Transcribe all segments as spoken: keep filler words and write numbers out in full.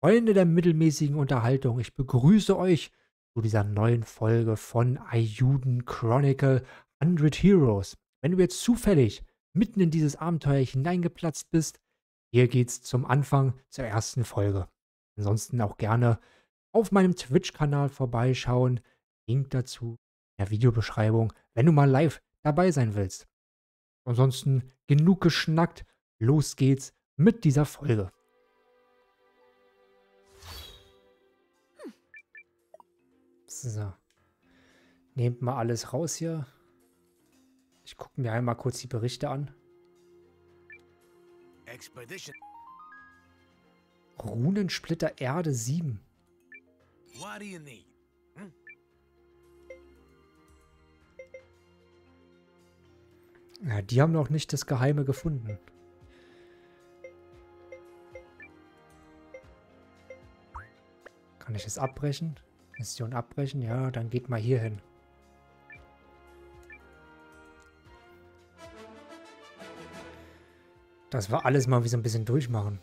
Freunde der mittelmäßigen Unterhaltung, ich begrüße euch zu dieser neuen Folge von Eiyuden Chronicle hundert Heroes. Wenn du jetzt zufällig mitten in dieses Abenteuer hineingeplatzt bist, hier geht's zum Anfang zur ersten Folge. Ansonsten auch gerne auf meinem Twitch-Kanal vorbeischauen. Link dazu in der Videobeschreibung, wenn du mal live dabei sein willst. Ansonsten genug geschnackt, los geht's mit dieser Folge. So. Nehmt mal alles raus hier. Ich gucke mir einmal kurz die Berichte an. Expedition. Runensplitter Erde sieben. What do you need? Hm? Ja, die haben noch nicht das Geheime gefunden. Kann ich es abbrechen? Mission abbrechen? Ja, dann geht mal hier hin. Das war alles mal wie so ein bisschen durchmachen.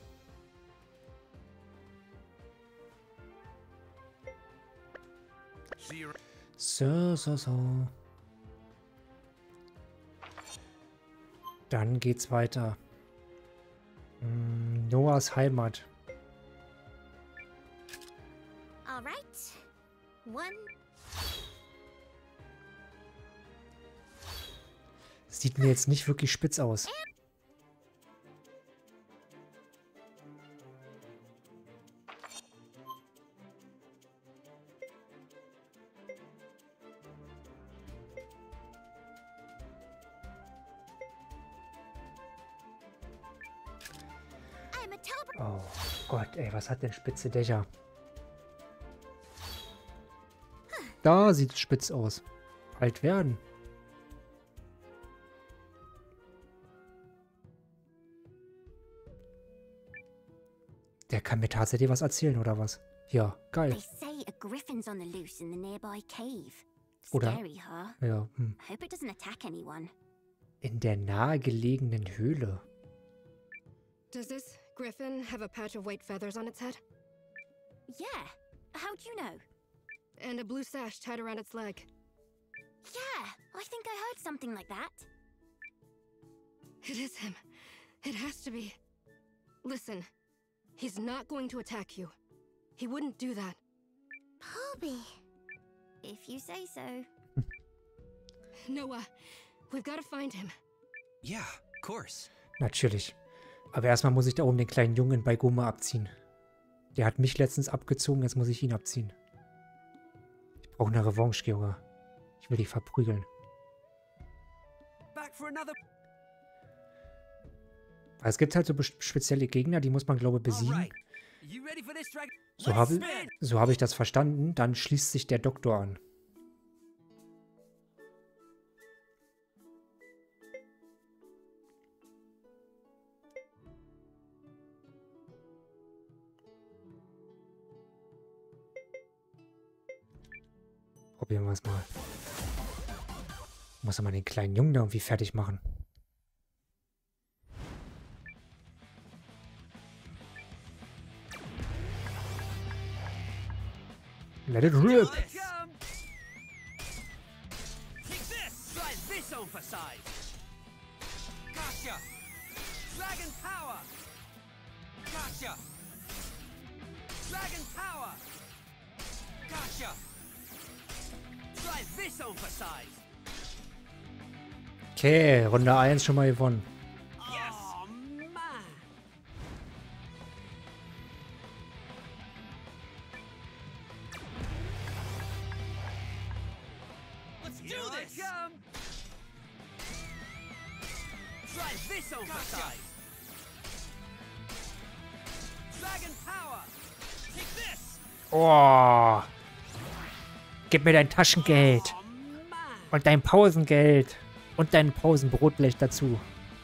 So, so, so. Dann geht's weiter. Hm, Noahs Heimat. Alright. One. Sieht mir jetzt nicht wirklich spitz aus. I'm a Tober. Oh Gott, ey, was hat denn spitze Dächer? Da sieht es spitz aus. Alt werden. Der kann mir tatsächlich was erzählen, oder was? Ja, geil. They say a griffin's on the loose in the nearby cave. Oder- Scary, huh? Ja, hm. I hope it doesn't attack anyone. In der nahegelegenen Höhle. Does this griffin have a patch of white feathers on its head? Yeah. How do you know? And a blue sash tied around its leg? Yeah, I think I heard something like that. It is him. It has to be. Listen, he's not going to attack you. He wouldn't do that. Hobby. If you say so. Noah, we've got to find him. Yeah, of course. Natürlich. Aber erstmal muss ich da oben den kleinen Jungen bei Goma abziehen. Der hat mich letztens abgezogen, jetzt muss ich ihn abziehen. Ich brauche eine Revanche, Junge. Ich will dich verprügeln. Back for another. Weil es gibt halt so bes- spezielle Gegner, die muss man, glaube ich, besiegen. Alright. You ready for this, Dragon? So Let's habe spin. so hab ich das verstanden. Dann schließt sich der Doktor an. Probieren wir es mal. Muss aber den kleinen Jungen da irgendwie fertig machen. Let it rip. This. Take this. Try this on for size. Gotcha. Dragon power. Gotcha. Dragon power. Gotcha. Try this on for size. Okay, Runde eins schon mal gewonnen. Yes. Oh man. Let's do this. Try this on for size. Dragon power. Take this. Oh. Gib mir dein Taschengeld. Oh man. Und dein Pausengeld. Und dein Pausenbrotblech dazu.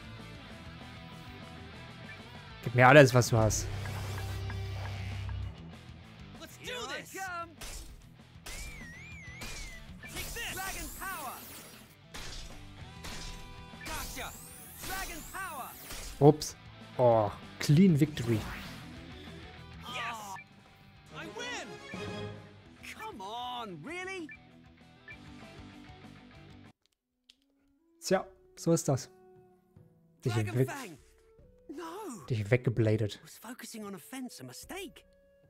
Gib mir alles, was du hast. Let's do this. Take this. Dragon power. Gotcha. Dragon power. Ups. Oh, clean victory. Yes. Come on, really? Tja, so ist das. Dich, weg, Dragonfang! No! dich weggebladet. I was focusing on a fence, a mistake.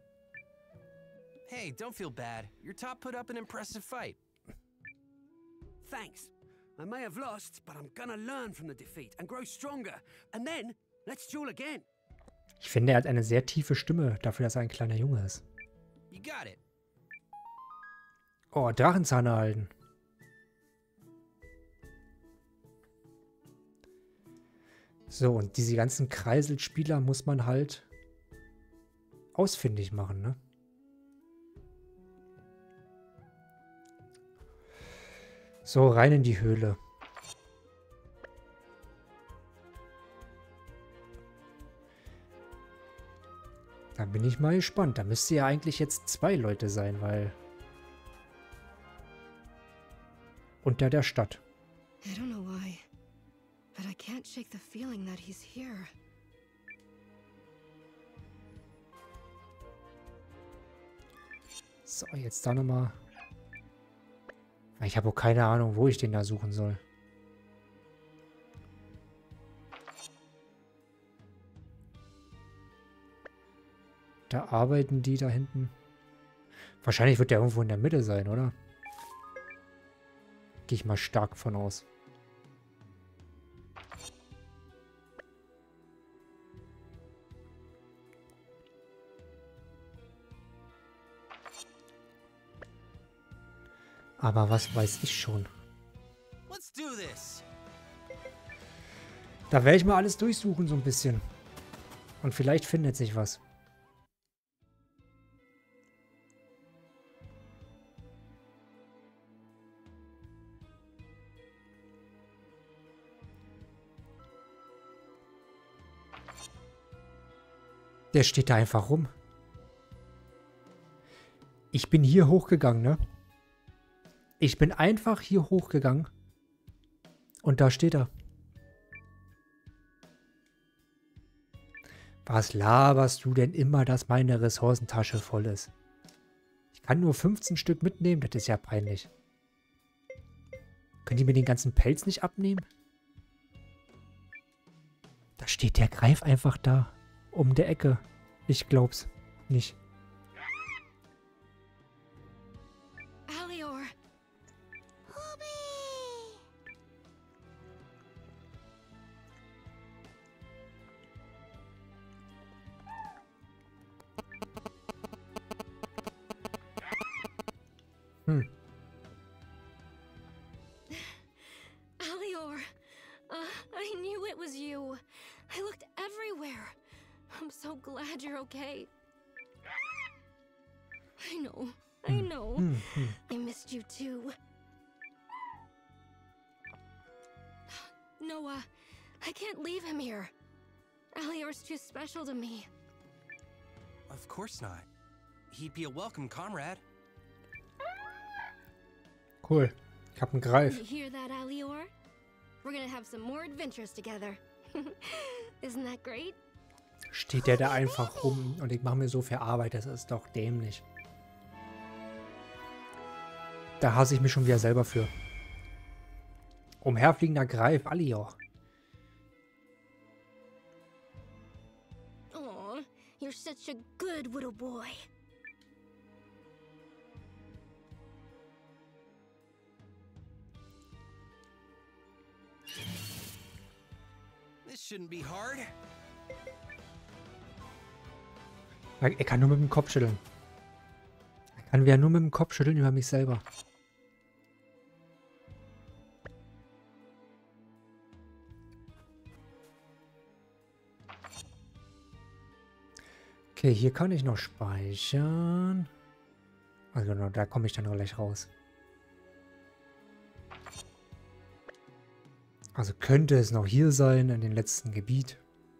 Hey, don't feel bad. Your top put up an impressive fight. Thanks. I may have lost, but I'm gonna learn from the defeat and grow stronger. And then, let's duel again. Ich finde, er hat eine sehr tiefe Stimme, dafür, dass er ein kleiner Junge ist. You got it. Oh, Drachenzahn erhalten. So, und diese ganzen Kreiselspieler muss man halt ausfindig machen, ne? So, rein in die Höhle. Da bin ich mal gespannt. Da müsste ja eigentlich jetzt zwei Leute sein, weil... Unter der Stadt. I don't know why, but I can't shake the feeling that he's here. So, jetzt da nochmal. Ich habe auch keine Ahnung, wo ich den da suchen soll. Da arbeiten die da hinten. Wahrscheinlich wird der irgendwo in der Mitte sein, oder? Gehe ich mal stark von aus. Aber was weiß ich schon. Let's do this. Da werde ich mal alles durchsuchen, so ein bisschen. Und vielleicht findet sich was. Der steht da einfach rum. Ich bin hier hochgegangen, ne? Ich bin einfach hier hochgegangen. Und da steht er. Was laberst du denn immer, dass meine Ressourcentasche voll ist? Ich kann nur fünfzehn Stück mitnehmen, das ist ja peinlich. Können die mir den ganzen Pelz nicht abnehmen? Da steht der Greif einfach da. Um der Ecke. Ich glaub's nicht. Alior! Hm. Alior! Uh, I knew it was you. I looked everywhere. I'm so glad you're okay. I know. I know. Hm, hm. I missed you too. Noah, I can't leave him here. Alior's too special to me. Of course not. He'd be a welcome comrade. Cool. Ich hab einen Greif. You hear that, Alior? We're gonna have some more adventures together. Isn't that great? Steht der da einfach rum und ich mache mir so viel Arbeit, das ist doch dämlich. Da hasse ich mich schon wieder selber für. Umherfliegender Greif, Alior. Aw, you're such a good little boy. This shouldn't be hard. Er er kann nur mit dem Kopf schütteln. Er kann wieder nur mit dem Kopf schütteln über mich selber. Okay, hier kann ich noch speichern. Also genau, da komme ich dann gleich raus. Also könnte es noch hier sein, in dem letzten Gebiet.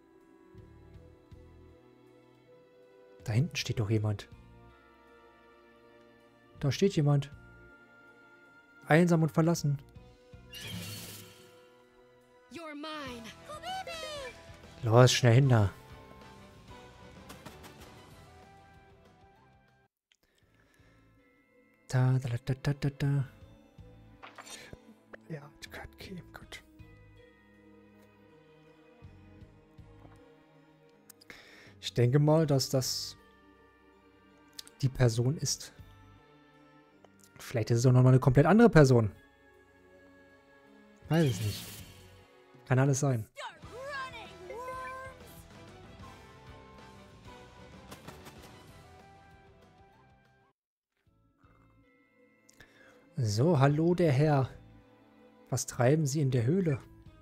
Da hinten steht doch jemand. Da steht jemand. Einsam und verlassen. You're mine. Los, schnell hin da. Da, da, da, da, da, da. Ja, okay, gut. Ich denke mal, dass das die Person ist. Vielleicht ist es auch nochmal eine komplett andere Person. Weiß es nicht. Kann alles sein. Start running, worms! So, hallo der Herr. Was treiben Sie in der Höhle?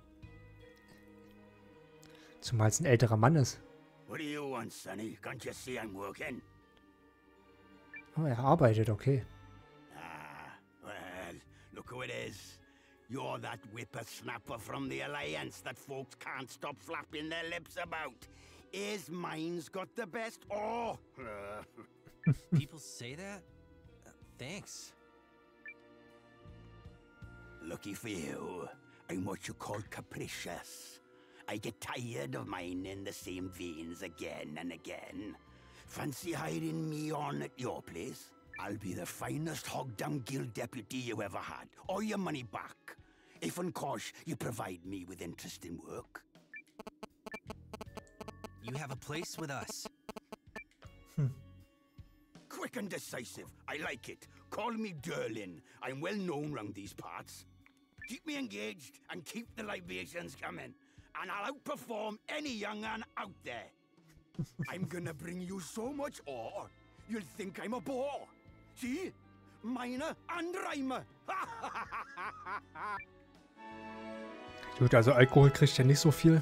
Zumal es ein älterer Mann ist. What do you want, Sonny? Can't you see I'm working? Oh, er arbeitet, okay. Ah, well, look who it is. You're that whippersnapper from the Alliance that folks can't stop flapping their lips about. Is mine's got the best? Oh! People say that? Uh, thanks. Lucky for you, I'm what you call capricious. I get tired of mining the same veins again and again. Fancy hiring me on at your place? I'll be the finest Hogdown Guild deputy you ever had, or your money back. If, of course, you provide me with interesting work. You have a place with us. Quick and decisive, I like it. Call me Derlin. I'm well known round these parts. Keep me engaged and keep the libations coming. And I'll outperform any young un out there. I'm gonna bring you so much ore, you'll think I'm a bore. See? Miner and Rhymer. Gut, also Alkohol kriegt ja nicht so viel.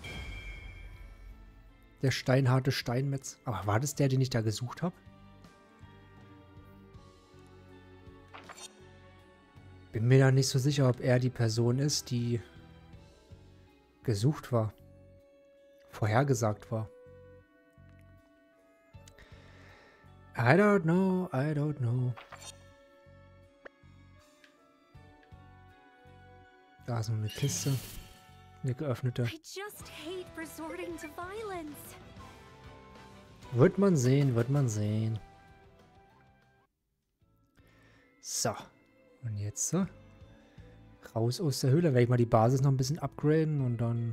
Der steinharte Steinmetz. Aber war das der, den ich da gesucht habe? Bin mir da nicht so sicher, ob er die Person ist, die gesucht war. Vorhergesagt war. I don't know, I don't know. Da ist noch eine Kiste. Eine geöffnete. I just hate resorting to violence. Wird man sehen, wird man sehen. So. Und jetzt so. Raus aus der Höhle. Werde ich mal die Basis noch ein bisschen upgraden und dann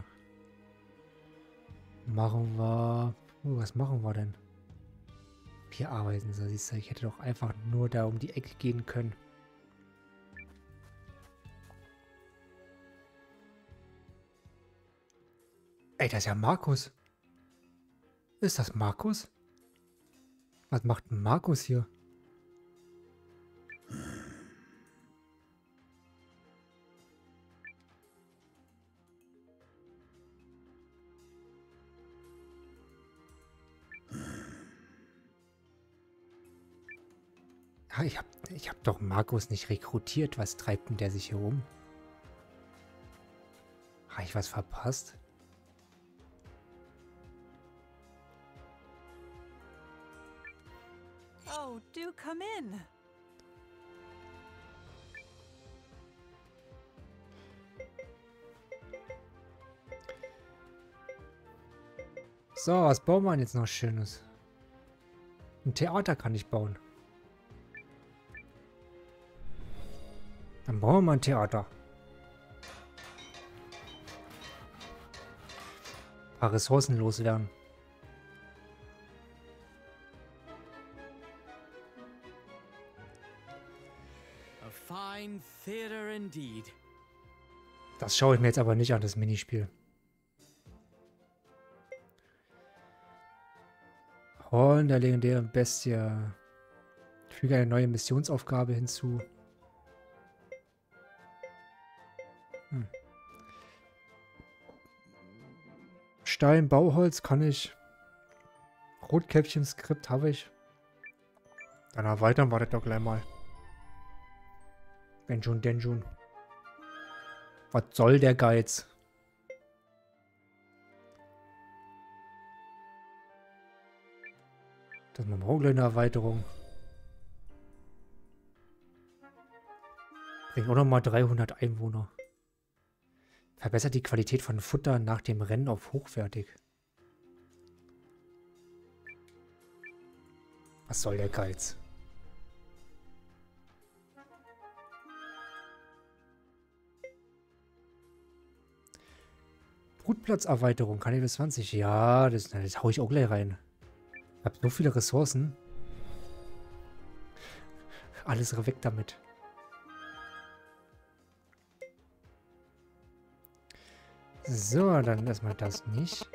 machen wir... Uh, was machen wir denn? Hier arbeiten sie. Siehst du, ich hätte doch einfach nur da um die Ecke gehen können. Ey, das ist ja Markus. Ist das Markus? Was macht denn Markus hier? Ah, ich hab, ich hab doch Markus nicht rekrutiert. Was treibt denn der sich hier rum? Habe ich was verpasst? Oh, do come in. So, was bauen wir denn jetzt noch Schönes? Ein Theater kann ich bauen. Dann bauen wir mal ein Theater. Ein paar Ressourcen loswerden. A fine theater indeed. Das schaue ich mir jetzt aber nicht an, das Minispiel. Horn der legendären Bestie. Füge eine neue Missionsaufgabe hinzu. Hm. Stein, Bauholz kann ich. Rotkäppchen-Skript habe ich. Dann erweitern wir das doch gleich mal. Wenn schon, denn schon. Was soll der Geiz? Das machen wir auch gleich eine Erweiterung. Bringt auch nochmal dreihundert Einwohner. Verbessert die Qualität von Futter nach dem Rennen auf hochwertig. Was soll der Geiz? Brutplatzerweiterung, kann ich bis zwanzig. Ja, das, das hau ich auch gleich rein. Ich habe so viele Ressourcen. Alles weg damit. So, dann erstmal das nicht.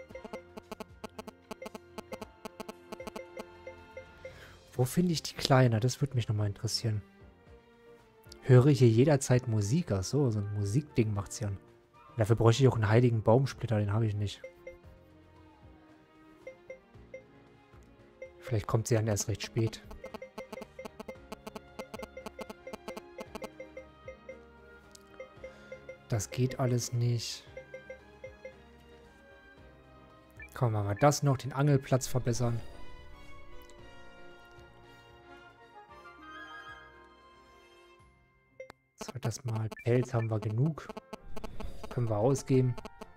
Wo finde ich die Kleine? Das würde mich nochmal interessieren. Höre ich hier jederzeit Musik? Ach so, so ein Musikding macht's ja. Dafür bräuchte ich auch einen heiligen Baumsplitter, den habe ich nicht. Vielleicht kommt sie dann erst recht spät. Das geht alles nicht. Komm, machen wir das noch, den Angelplatz verbessern. So, das mal. Pelz haben wir genug. Können wir ausgeben.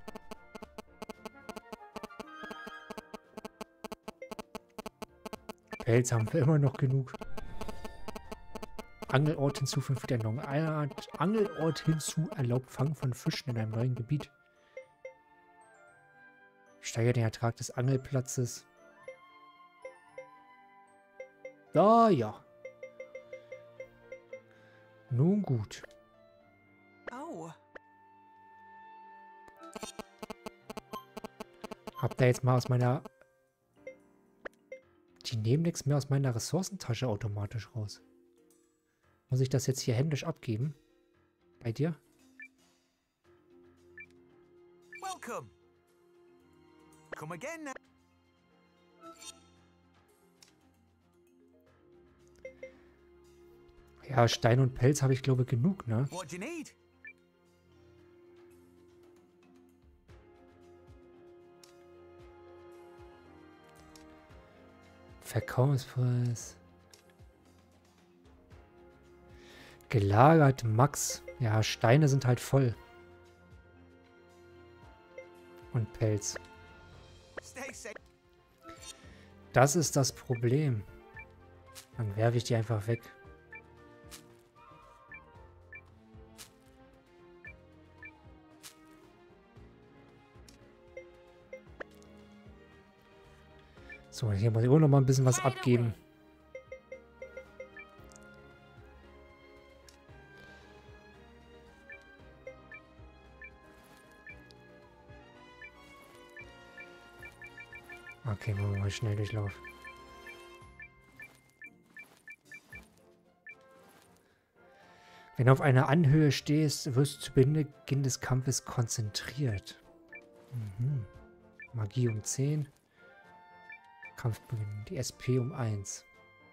Pelz haben wir immer noch genug. Angelort hinzufügen für die Änderung. Angelort hinzu erlaubt Fang von Fischen in einem neuen Gebiet. Steigert den Ertrag des Angelplatzes. Ah ja. Nun gut. Oh. Hab da jetzt mal aus meiner... Die nehmen nichts mehr aus meiner Ressourcentasche automatisch raus. Muss ich das jetzt hier händisch abgeben? Bei dir? Welcome. Come again now. Ja, Stein und Pelz habe ich, glaube ich, genug, ne? What do you need? Verkaufspreis. Gelagert Max. Ja, Steine sind halt voll. Und Pelz. Stay safe. Das ist das Problem. Dann werfe ich die einfach weg. So, hier muss ich auch noch mal ein bisschen was abgeben. Okay, machen wir mal schnell Durchlauf. Wenn du auf einer Anhöhe stehst, wirst du zu Beginn des Kampfes konzentriert. Mhm. Magie um zehn. Kampfbeginn. Die S P um eins.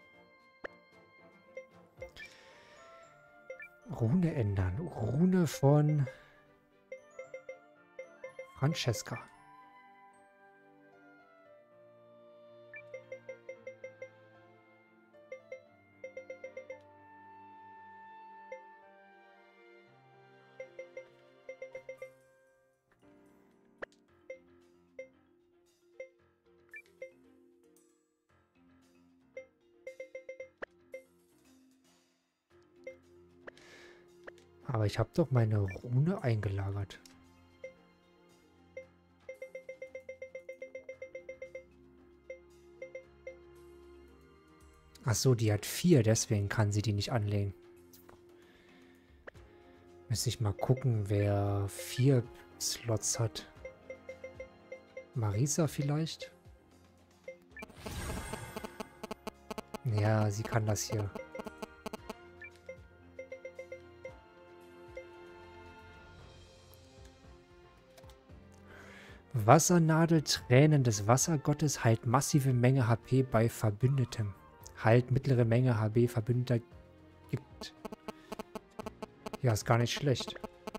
Rune ändern. Rune von Francesca. Aber ich habe doch meine Rune eingelagert. Ach so, die hat vier, deswegen kann sie die nicht anlegen. Müsste ich mal gucken, wer vier Slots hat. Marisa vielleicht? Ja, sie kann das hier. Wassernadel, Tränen des Wassergottes, heilt massive Menge H P bei Verbündetem. Heilt mittlere Menge H P Verbündeter gibt. Ja, ist gar nicht schlecht.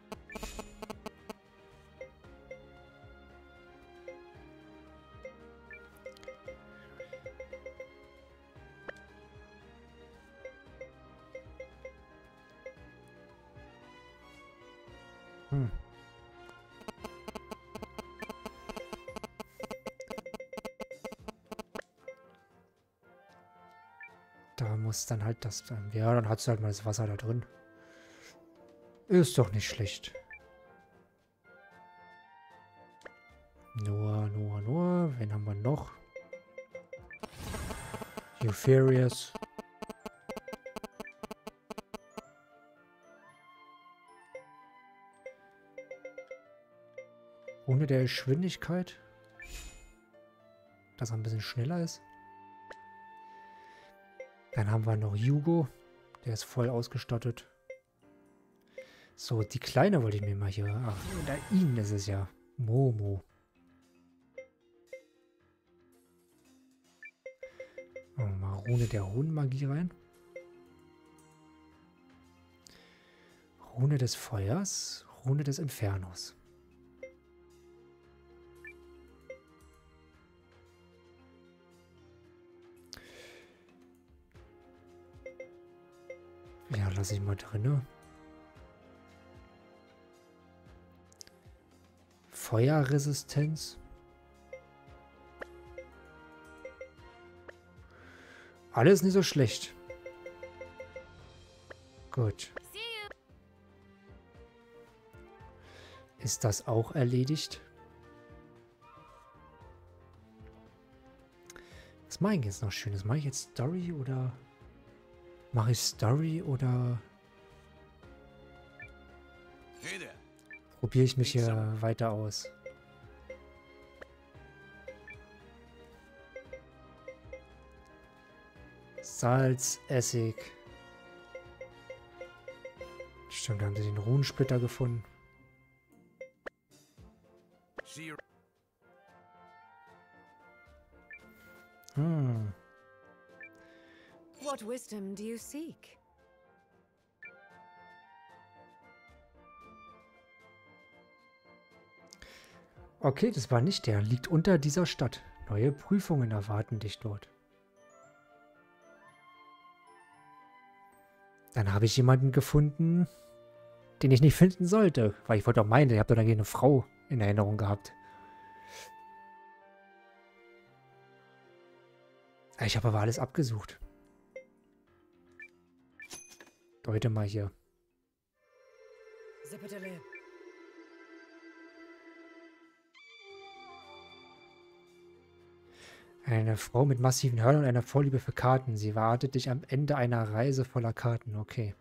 Hm. Da muss dann halt das sein. Ja, dann hat du halt mal das Wasser da drin. Ist doch nicht schlecht. Nur, nur, nur. Wen haben wir noch? Euphorious. Ohne der Geschwindigkeit. Dass er ein bisschen schneller ist. Dann haben wir noch Hugo. Der ist voll ausgestattet. So, die Kleine wollte ich mir mal hier... Ach, da ihn ist es ja. Momo. Oh, mal Rune der Runenmagie rein. Rune des Feuers. Rune des Infernos. Ja, lasse ich mal drinne. Feuerresistenz. Alles nicht so schlecht. Gut. Ist das auch erledigt? Was mache ich jetzt noch Schönes? Mache ich jetzt Story oder... Mache ich Story oder... Hey there. Probiere ich mich hier weiter aus? Salz, Essig. Stimmt, da haben sie den Runensplitter gefunden. See you. Hm. What wisdom do you seek? Okay, das war nicht der. Liegt unter dieser Stadt. Neue Prüfungen erwarten dich dort. Dann habe ich jemanden gefunden, den ich nicht finden sollte. Weil ich wollte auch meinen, ich habe doch dann eine Frau in Erinnerung gehabt. Ich habe aber alles abgesucht. Deute mal hier. Eine Frau mit massiven Hörnern und einer Vorliebe für Karten. Sie wartet dich am Ende einer Reise voller Karten. Okay.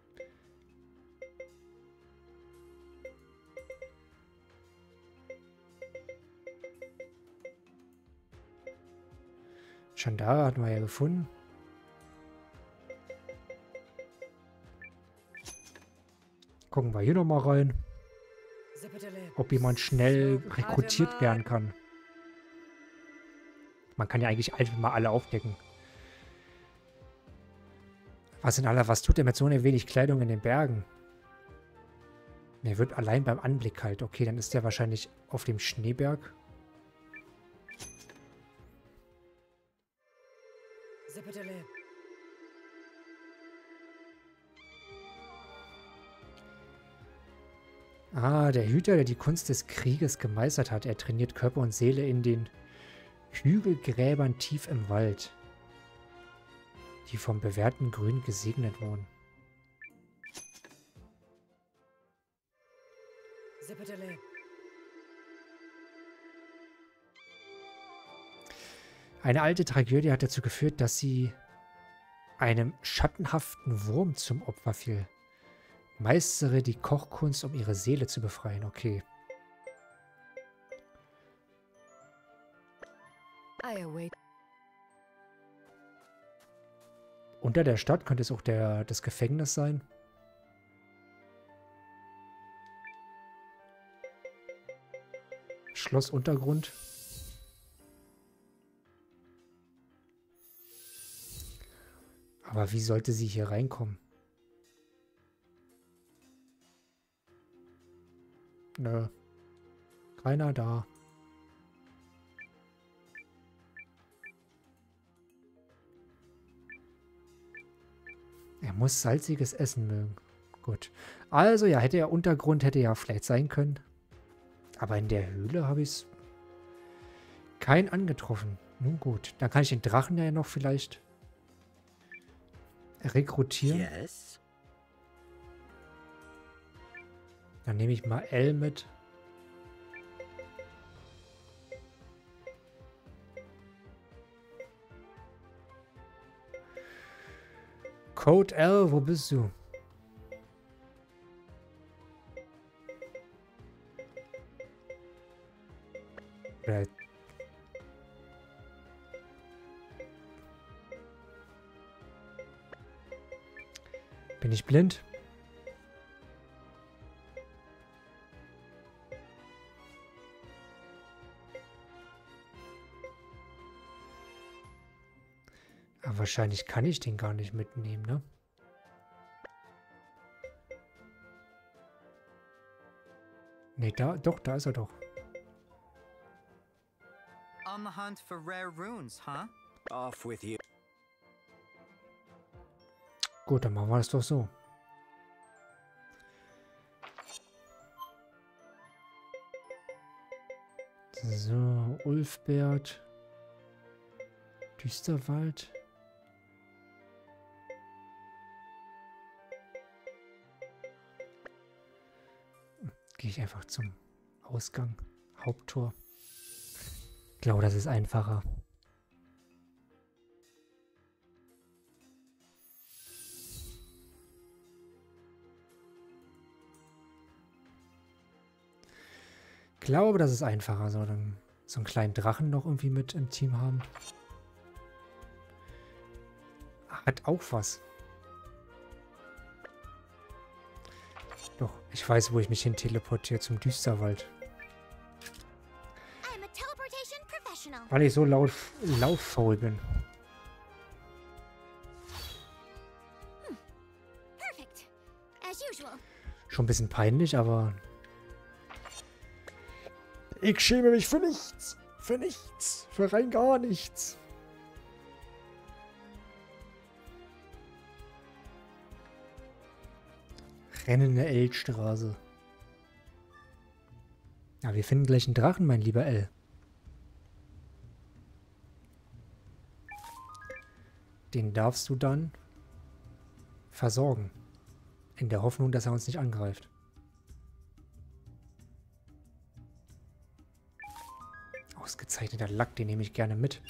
Chandara hatten wir ja gefunden. Gucken wir hier nochmal rein. Ob jemand schnell rekrutiert werden kann. Man kann ja eigentlich einfach mal alle aufdecken. Was in aller, was tut er mit so einer wenig Kleidung in den Bergen? Er wird allein beim Anblick kalt. Okay, dann ist er wahrscheinlich auf dem Schneeberg. Ah, der Hüter, der die Kunst des Krieges gemeistert hat. Er trainiert Körper und Seele in den Hügelgräbern tief im Wald, die vom bewährten Grün gesegnet wurden. Eine alte Tragödie hat dazu geführt, dass sie einem schattenhaften Wurm zum Opfer fiel. Meistere die Kochkunst, um ihre Seele zu befreien. Okay. Unter der Stadt könnte es auch der, das Gefängnis sein. Schloss Untergrund. Aber wie sollte sie hier reinkommen? Nö. Keiner da. Er muss salziges Essen mögen. Gut. Also ja, hätte er Untergrund, hätte ja vielleicht sein können. Aber in der Höhle habe ich es keinen angetroffen. Nun gut, dann kann ich den Drachen ja noch vielleicht rekrutieren. Yes. Dann nehme ich mal L mit. Code L, wo bist du? Oder bin ich blind? Aber wahrscheinlich kann ich den gar nicht mitnehmen, ne? Ne, da, doch, da ist er doch. On the hunt for rare runes, huh? Off with you. Gut, dann machen wir das doch so. So, Ulfbert. Düsterwald. Gehe ich einfach zum Ausgang. Haupttor. Ich glaube, das ist einfacher. Ich glaube, das ist einfacher. So, dann so einen kleinen Drachen noch irgendwie mit im Team haben. Hat auch was. Doch, ich weiß, wo ich mich hin teleportiere, zum Düsterwald. I'm a teleportation professional. Weil ich so laut lauffaul bin. Hm. Perfect. As usual. Schon ein bisschen peinlich, aber... Ich schäme mich für nichts. Für nichts. Für rein gar nichts. Rennende L-Straße. Ja, wir finden gleich einen Drachen, mein lieber L. Den darfst du dann versorgen. In der Hoffnung, dass er uns nicht angreift. Ausgezeichneter Lack, den nehme ich gerne mit.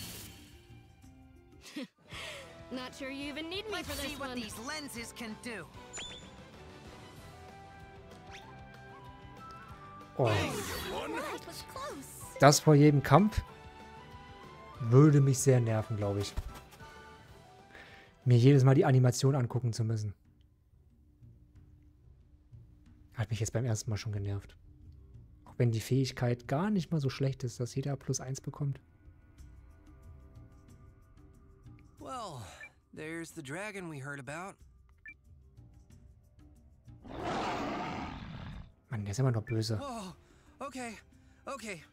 Not sure you even need me Let's for see this what one. these lenses can do. Oh, That was close. das vor jedem Kampf würde mich sehr nerven, glaube ich. Mir jedes Mal die Animation angucken zu müssen. Hat mich jetzt beim ersten Mal schon genervt. Auch wenn die Fähigkeit gar nicht mal so schlecht ist, dass jeder plus eins bekommt. Well, there's the dragon we heard about. Mann, der ist immer noch böse. Whoa, okay, okay.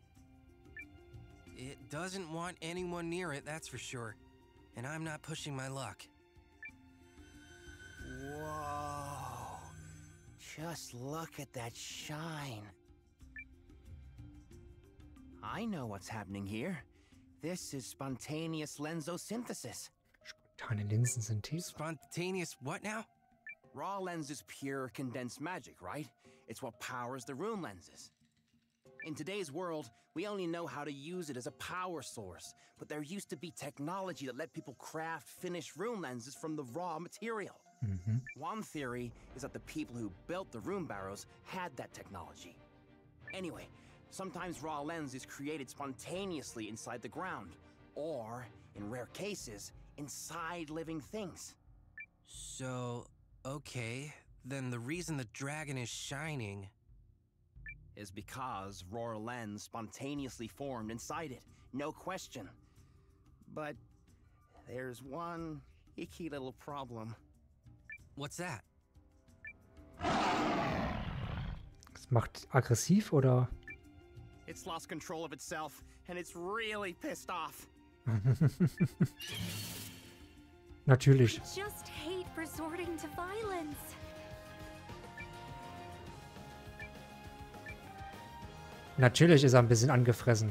It doesn't want anyone near it, that's for sure. And I'm not pushing my luck. Whoa. Just look at that shine. I know what's happening here. This is spontaneous lensosynthesis. Spontane Linsensynthese. Spontaneous what now? Raw lens is pure condensed magic, right? It's what powers the rune lenses. In today's world, we only know how to use it as a power source, but there used to be technology that let people craft finished rune lenses from the raw material. Mhm. One theory is that the people who built the rune barrows had that technology. Anyway, sometimes raw lens is created spontaneously inside the ground, or, in rare cases, inside living things. So, okay, then the reason the dragon is shining... Is because raw lens spontaneously formed inside it, no question. But there's one icky little problem. What's that? Das macht aggressiv oder? It's lost control of itself, and it's really pissed off. Natürlich. Just hate resorting to violence. Natürlich ist er ein bisschen angefressen.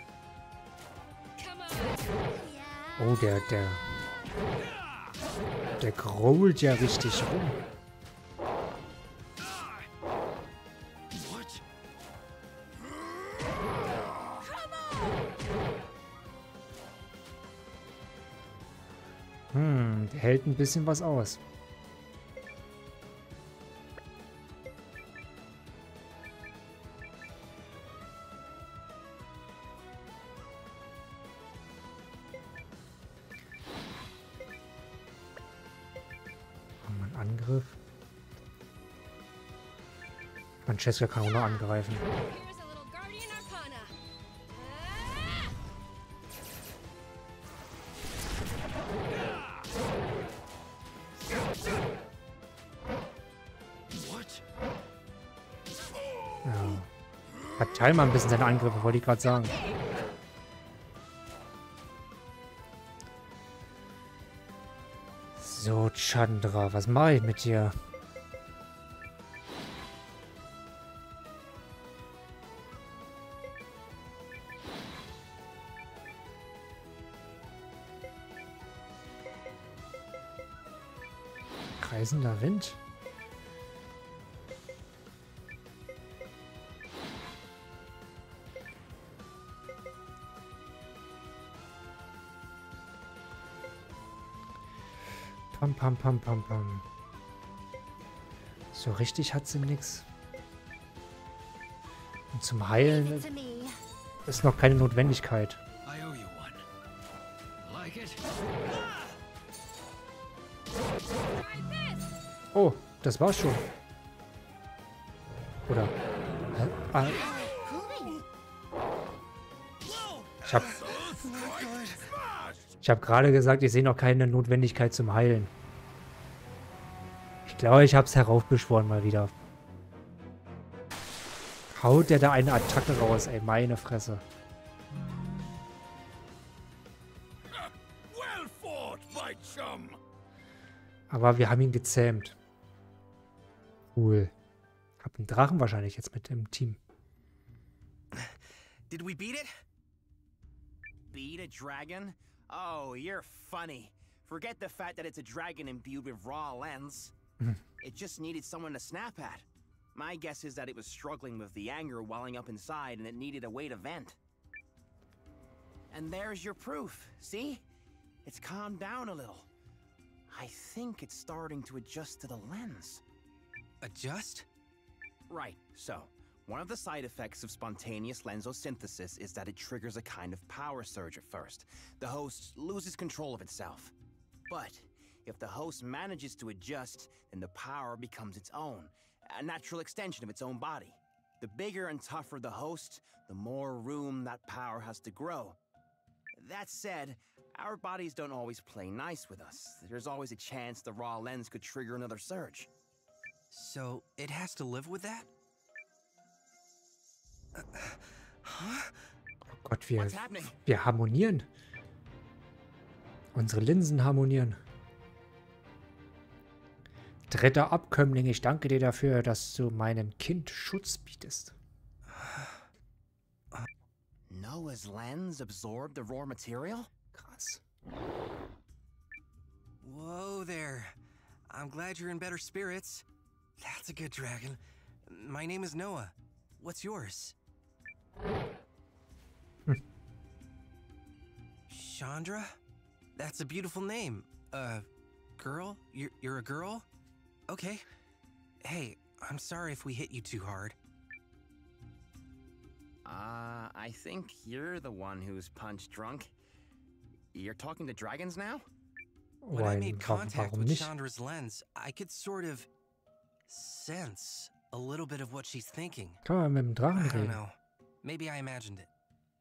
Come on. Yeah. Oh, der, der. Der growlt ja richtig rum. Hm, der hält ein bisschen was aus. Angriff. Francesca kann auch noch angreifen. Ja. Verteil mal ein bisschen seine Angriffe, wollte ich gerade sagen. So, Chandra, was mache ich mit dir? Kreisender Wind? Pam, pam, pam, pam, pam. So richtig hat sie nix. Und zum Heilen ist noch keine Notwendigkeit. Oh, das war's schon. Oder? Ah. Ich hab... Ich habe gerade gesagt, ich sehe noch keine Notwendigkeit zum Heilen. Ich glaube, ich habe es heraufbeschworen mal wieder. Haut der da eine Attacke raus, ey, meine Fresse. Aber wir haben ihn gezähmt. Cool. Hab einen Drachen wahrscheinlich jetzt mit im Team. Did we beat it? Beat a dragon? Oh, you're funny. Forget the fact that it's a dragon imbued with raw lens. It just needed someone to snap at. My guess is that it was struggling with the anger welling up inside and it needed a way to vent. And there's your proof. See? It's calmed down a little. I think it's starting to adjust to the lens. Adjust? Right, so one of the side effects of spontaneous lensosynthesis is that it triggers a kind of power surge at first. The host loses control of itself. But if the host manages to adjust, then the power becomes its own, a natural extension of its own body. The bigger and tougher the host, the more room that power has to grow. That said, our bodies don't always play nice with us. There's always a chance the raw lens could trigger another surge. So, it has to live with that? Uh, huh? Oh Gott, wir, wir harmonieren. Unsere Linsen harmonieren. Dritter Abkömmling, ich danke dir dafür, dass du meinem Kind Schutz bietest. Noah's lens absorbed the raw material? Krass. Whoa there. I'm glad you're in better spirits. That's a good dragon. My name is Noah. What's yours? Hm. Chandra? That's a beautiful name. Uh, girl? You're, you're a girl? Okay. Hey, I'm sorry if we hit you too hard. Uh, I think you're the one who's punch drunk. You're talking to dragons now? When I made contact warum with nicht? Chandra's lens, I could sort of sense a little bit of what she's thinking. Kann man mit dem Drachen I don't reden? know. Maybe I imagined it.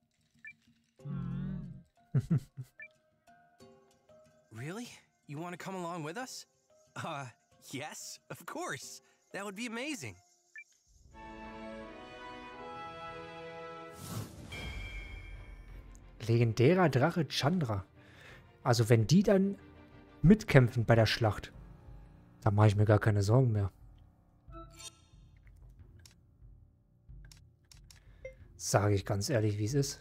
Really? You want to come along with us? Uh, yes, of course. That would be amazing. Legendärer Drache Chandra. Also wenn die dann mitkämpfen bei der Schlacht, dann mache ich mir gar keine Sorgen mehr. Sage ich ganz ehrlich, wie es ist.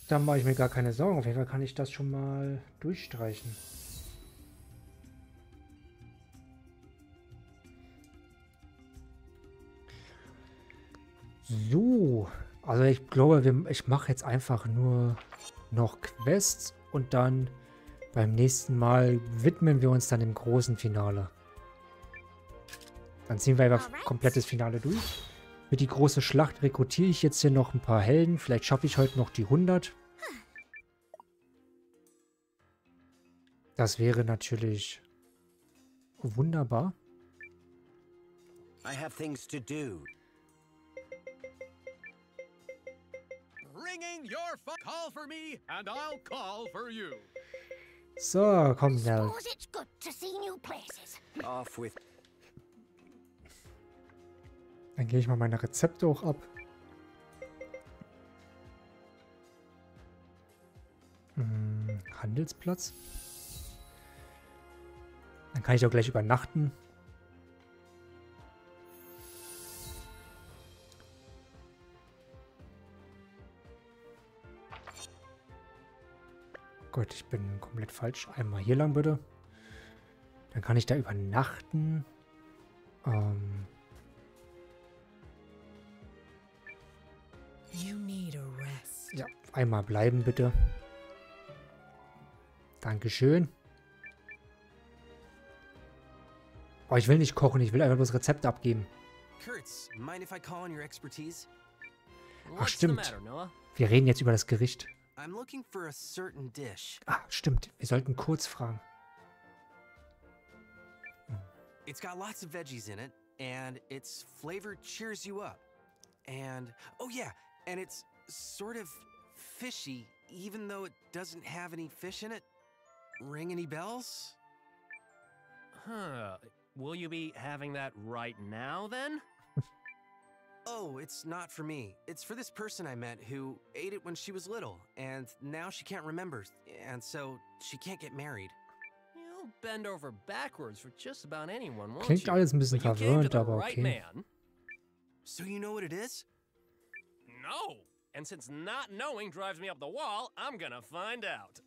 Da mache ich mir gar keine Sorgen. Auf jeden Fall kann ich das schon mal durchstreichen. So, also ich glaube, wir, ich mache jetzt einfach nur noch Quests und dann beim nächsten Mal widmen wir uns dann dem großen Finale. Dann ziehen wir einfach komplettes Finale durch. Für die große Schlacht rekrutiere ich jetzt hier noch ein paar Helden. Vielleicht schaffe ich heute noch die hundert. Das wäre natürlich wunderbar. I have things to do. Ringing your phone. Call for me, and I'll call for you. So, komm, Nell. Suppose it's good to see new places. Off with. Dann gehe ich mal meine Rezepte auch ab. Hm, Handelsplatz. Dann kann ich auch gleich übernachten. Gut, ich bin komplett falsch. Einmal hier lang, bitte. Dann kann ich da übernachten. Ähm... You need a rest. Ja, einmal bleiben, bitte. Dankeschön. Oh, ich will nicht kochen, ich will einfach bloß Rezepte abgeben. Kurtz, mind if I call on your expertise? Ach, stimmt. Wir reden jetzt über das Gericht. I'm looking for a certain dish. Ah, stimmt. Wir sollten kurz fragen. It's got lots of veggies in it, and its flavor cheers you up. And, oh yeah, and it's sort of fishy, even though it doesn't have any fish in it. Ring any bells? Huh. Will you be having that right now, then? Oh, it's not for me. It's for this person I met who ate it when she was little, and now she can't remember, and so she can't get married. You'll bend over backwards for just about anyone, won't Klingt you? alles ein bisschen But you came to verwirrend, the aber right okay. man. So you know what it is? No. And since not knowing drives me up the wall, I'm gonna find out.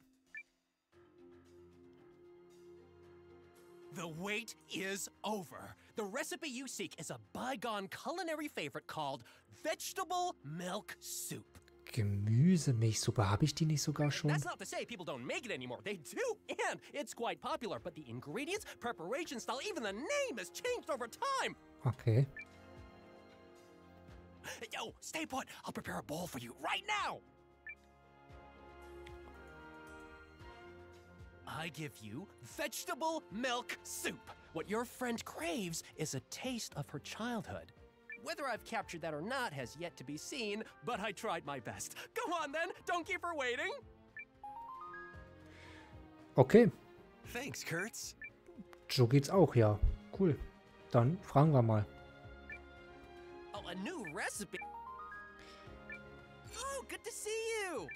The wait is over. The recipe you seek is a bygone culinary favorite called vegetable milk soup. Gemüsemilchsuppe, habe ich die nicht sogar schon? That's not to say people don't make it anymore. They do, and it's quite popular. But the ingredients, preparation style, even the name has changed over time. Okay. Yo, stay put. I'll prepare a bowl for you right now. I give you vegetable milk soup. What your friend craves is a taste of her childhood. Whether I've captured that or not has yet to be seen, but I tried my best. Go on then, don't keep her waiting. Okay, Thanks, Kurtz. so geht's auch, ja. Cool. Dann fragen wir mal. Oh, a new recipe. Oh, good to see you.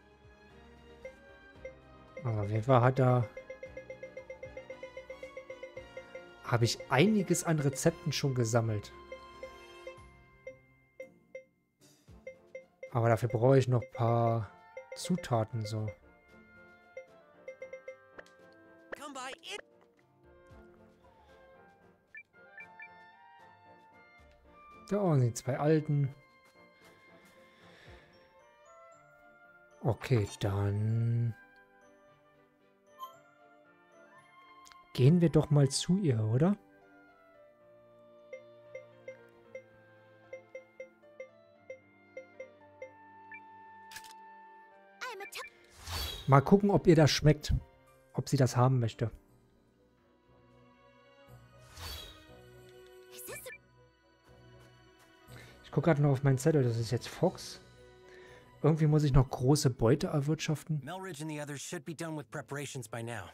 Aber auf jeden Fall hat er... Habe ich einiges an Rezepten schon gesammelt. Aber dafür brauche ich noch ein paar Zutaten so. Come by it. Da sind die zwei alten. Okay, dann... Gehen wir doch mal zu ihr, oder? I'm a t- Mal gucken, ob ihr das schmeckt. Ob sie das haben möchte. Is this a- Ich gucke gerade noch auf meinen Zettel. Das ist jetzt Fox. Irgendwie muss ich noch große Beute erwirtschaften. Melridge and the others should be done with preparations by now.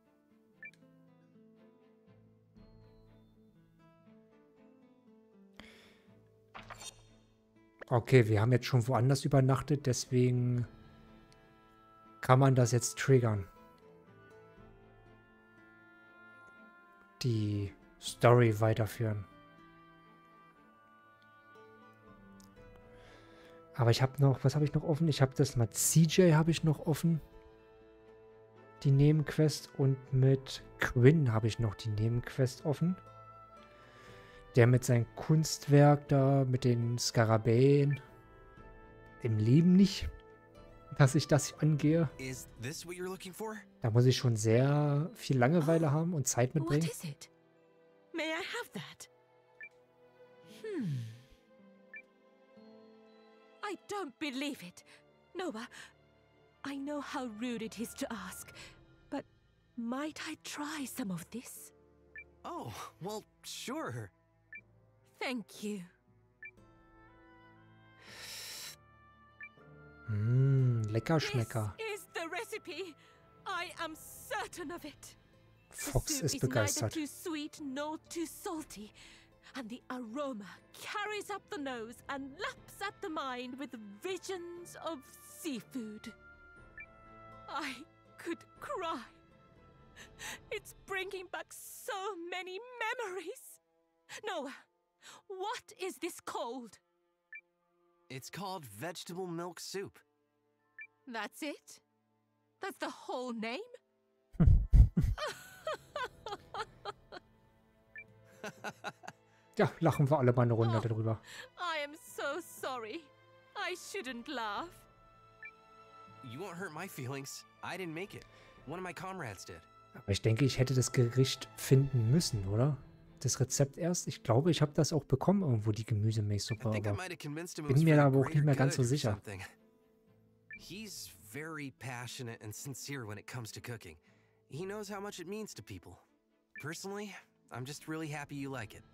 Okay, wir haben jetzt schon woanders übernachtet, deswegen kann man das jetzt triggern. Die Story weiterführen. Aber ich habe noch, was habe ich noch offen? Ich habe das mit C J habe ich noch offen. Die Nebenquest. Und mit Quinn habe ich noch die Nebenquest offen. Der mit seinem Kunstwerk da, mit den Skarabäen. Im Leben nicht, dass ich das angehe. Is this what you're looking for? Da muss ich schon sehr viel Langeweile haben und Zeit What mitbringen. is it? May I have that? Hmm. I don't believe it. Noah, I know how rude it is to ask, but might I try some of this? Oh, well, sure. Thank you. Mmm, lecker Schmecker. This is the recipe. I am certain of it. The Fox soup ist is neither begeistert. too sweet nor too salty, and the aroma carries up the nose and laps at the mind with visions of seafood. I could cry. It's bringing back so many memories. Noah, what is this called? It's called vegetable milk soup. That's it? That's the whole name? Ja, lachen wir alle mal eine Runde Oh. darüber. I am so sorry. I shouldn't laugh. You won't hurt my feelings. I didn't make it. One of my comrades did. Aber ich denke, ich hätte das Gericht finden müssen, oder? Das Rezept erst. Ich glaube, ich habe das auch bekommen irgendwo, die I Gemüsemilchsuppe. think I Aber might have convinced him it bin was mir for da the aber auch nicht greater mehr ganz so good or sicher. something. He's very passionate and sincere when it comes to cooking. He knows how much it means to people. Personally, I'm just really happy you like it.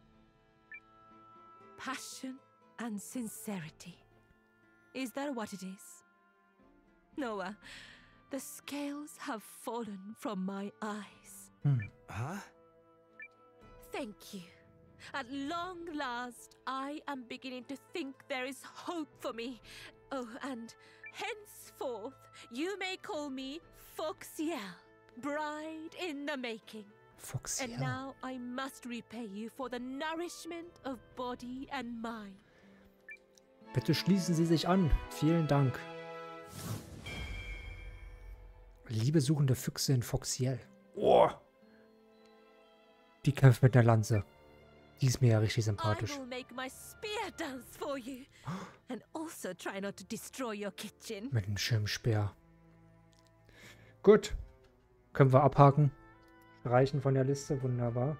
Passion and sincerity. Is that what it is? Noah, the scales have fallen from my eyes. Hm. Huh? Thank you. At long last, I am beginning to think there is hope for me. Oh, and henceforth, you may call me Foxiel, bride in the making. Fox, And ja. now I must repay you for the nourishment of body and mind. Bitte schließen Sie sich an. Vielen Dank. Liebe suchende Füchse in Foxiel. Oh. Die kämpft mit der Lanze. Die ist mir ja richtig sympathisch. I will make my spear dance for you. And also try not to destroy your kitchen. Mit einem schönen Speer. Gut. Können wir abhaken. Streichen von der Liste. Wunderbar.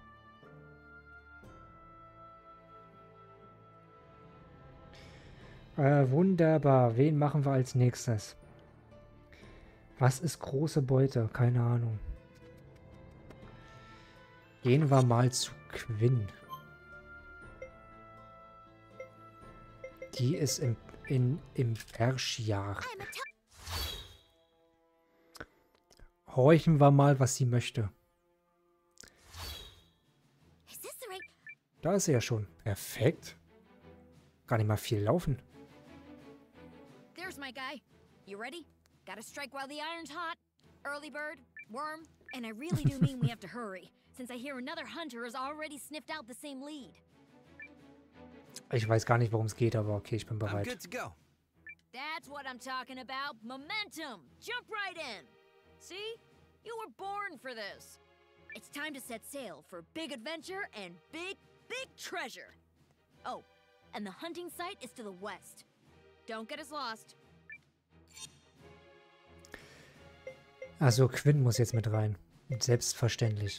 Äh, wunderbar. Wen machen wir als nächstes? Was ist große Beute? Keine Ahnung. Gehen wir mal zu Quinn. Die ist im, in, im Perschiar. I'm a t- Horchen wir mal, was sie möchte. Is this the right? Da ist sie ja schon. Perfekt. Gar nicht mal viel laufen. There's my guy. You ready? Gotta strike while the iron's hot. Early bird, worm, and I really do mean we have to hurry, since I hear another hunter has already sniffed out the same lead. Ich weiß gar nicht, worum es geht, aber okay, ich bin I'm bereit. good to go. That's what I'm talking about. Momentum. Jump right in. See? You were born for this. It's time to set sail for big adventure and big, big treasure. Oh, and the hunting site is to the west. Don't get us lost. Also Quinn muss jetzt mit rein. Selbstverständlich.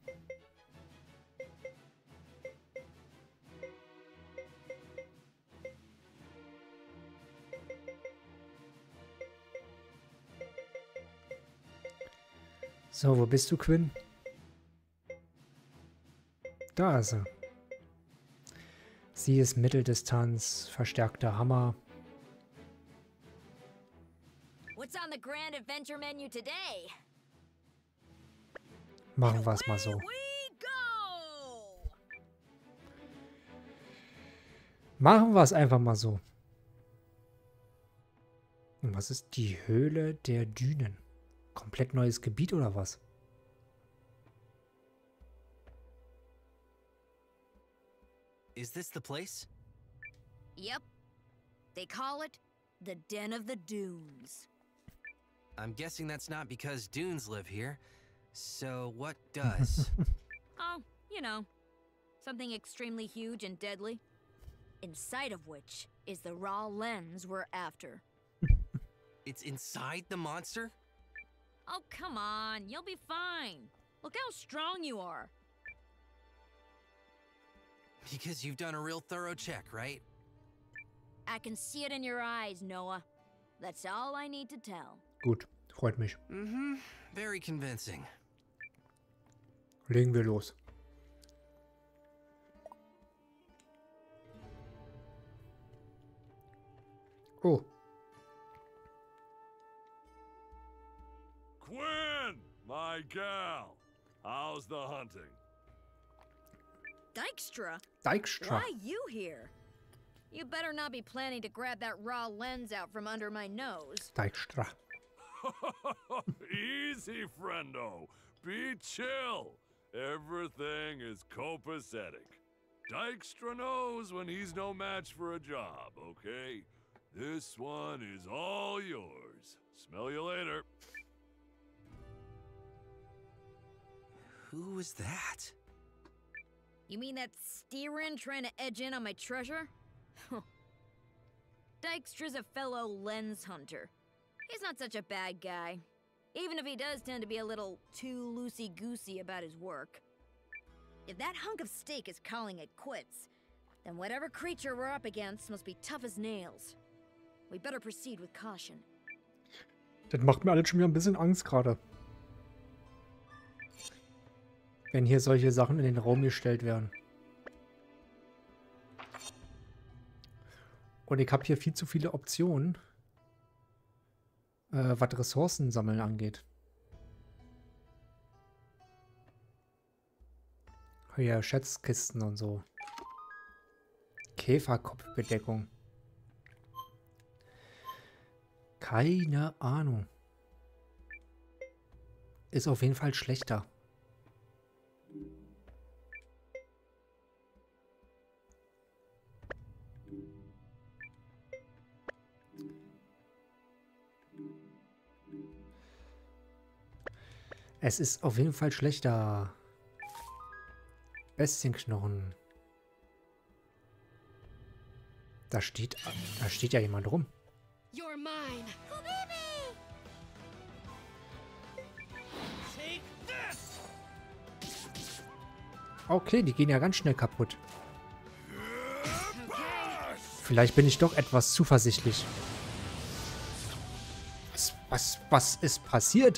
So, wo bist du, Quinn? Da ist sie. Sie ist Mitteldistanz, verstärkter Hammer. What's on the grand adventure menu today? Machen wir es mal so. Away we go! Machen wir es einfach mal so. Und was ist die Höhle der Dünen? Komplett neues Gebiet oder was? Is this the place? Yep. They call it The Den of the Dunes. I'm guessing that's not because dunes live here. So what does? Oh, you know, something extremely huge and deadly. Inside of which is the raw lens we're after. It's inside the monster? Oh, come on, you'll be fine. Look how strong you are. Because you've done a real thorough check, right? I can see it in your eyes, Noah. That's all I need to tell. Gut, freut mich. Mm-hmm. Very convincing. Legen wir los. Oh. Quinn, my gal. How's the hunting? Dykstra? Dykstra. Why you here? You better not be planning to grab that raw lens out from under my nose. Dykstra. Easy, friendo. Be chill. Everything is copacetic. Dykstra knows when he's no match for a job, okay? This one is all yours. Smell you later. Who was that? You mean that Styrin trying to edge in on my treasure? Dykstra's a fellow lens hunter. He's not such a bad guy. Even if he does tend to be a little too loosey-goosey about his work. If that hunk of steak is calling it quits, then whatever creature we're up against must be tough as nails. We better proceed with caution. Das macht mir alles schon wieder ein bisschen Angst gerade. Wenn hier solche Sachen in den Raum gestellt werden. Und ich habe hier viel zu viele Optionen, äh, was Ressourcen sammeln angeht. Hier Schätzkisten und so. Käferkopfbedeckung. Keine Ahnung. Ist auf jeden Fall schlechter. Es ist auf jeden Fall schlechter. Bestienknochen. Da steht, da steht ja jemand rum. You're mine. Okay, die gehen ja ganz schnell kaputt. Vielleicht bin ich doch etwas zuversichtlich. Was, was, was ist passiert?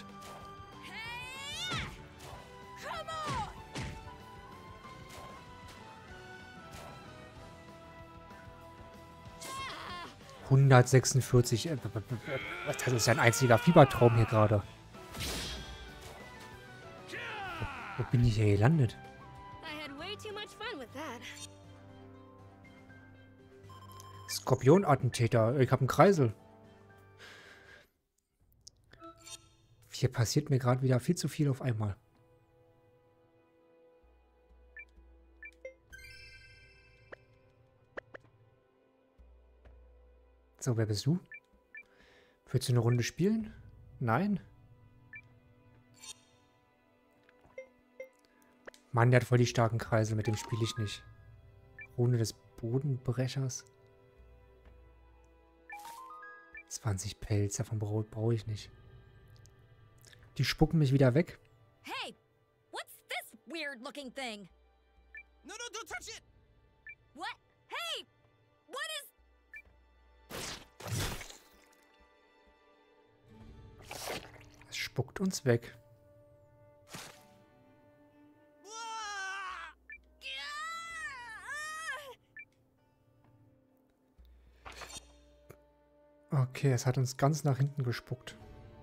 hundertsechsundvierzig. Das ist ja ein einziger Fiebertraum hier gerade. Wo bin ich hier gelandet? Skorpionattentäter. Ich habe einen Kreisel. Hier passiert mir gerade wieder viel zu viel auf einmal. So, wer bist du? Willst du eine Runde spielen? Nein? Mann, der hat voll die starken Kreisel, mit dem spiele ich nicht. Rune des Bodenbrechers. zwanzig Pelz, davon brauche brauch ich nicht. Die spucken mich wieder weg. Hey, what's this weird looking thing? No, no, don't touch it! What? Hey, what is... Es spuckt uns weg. Okay, es hat uns ganz nach hinten gespuckt.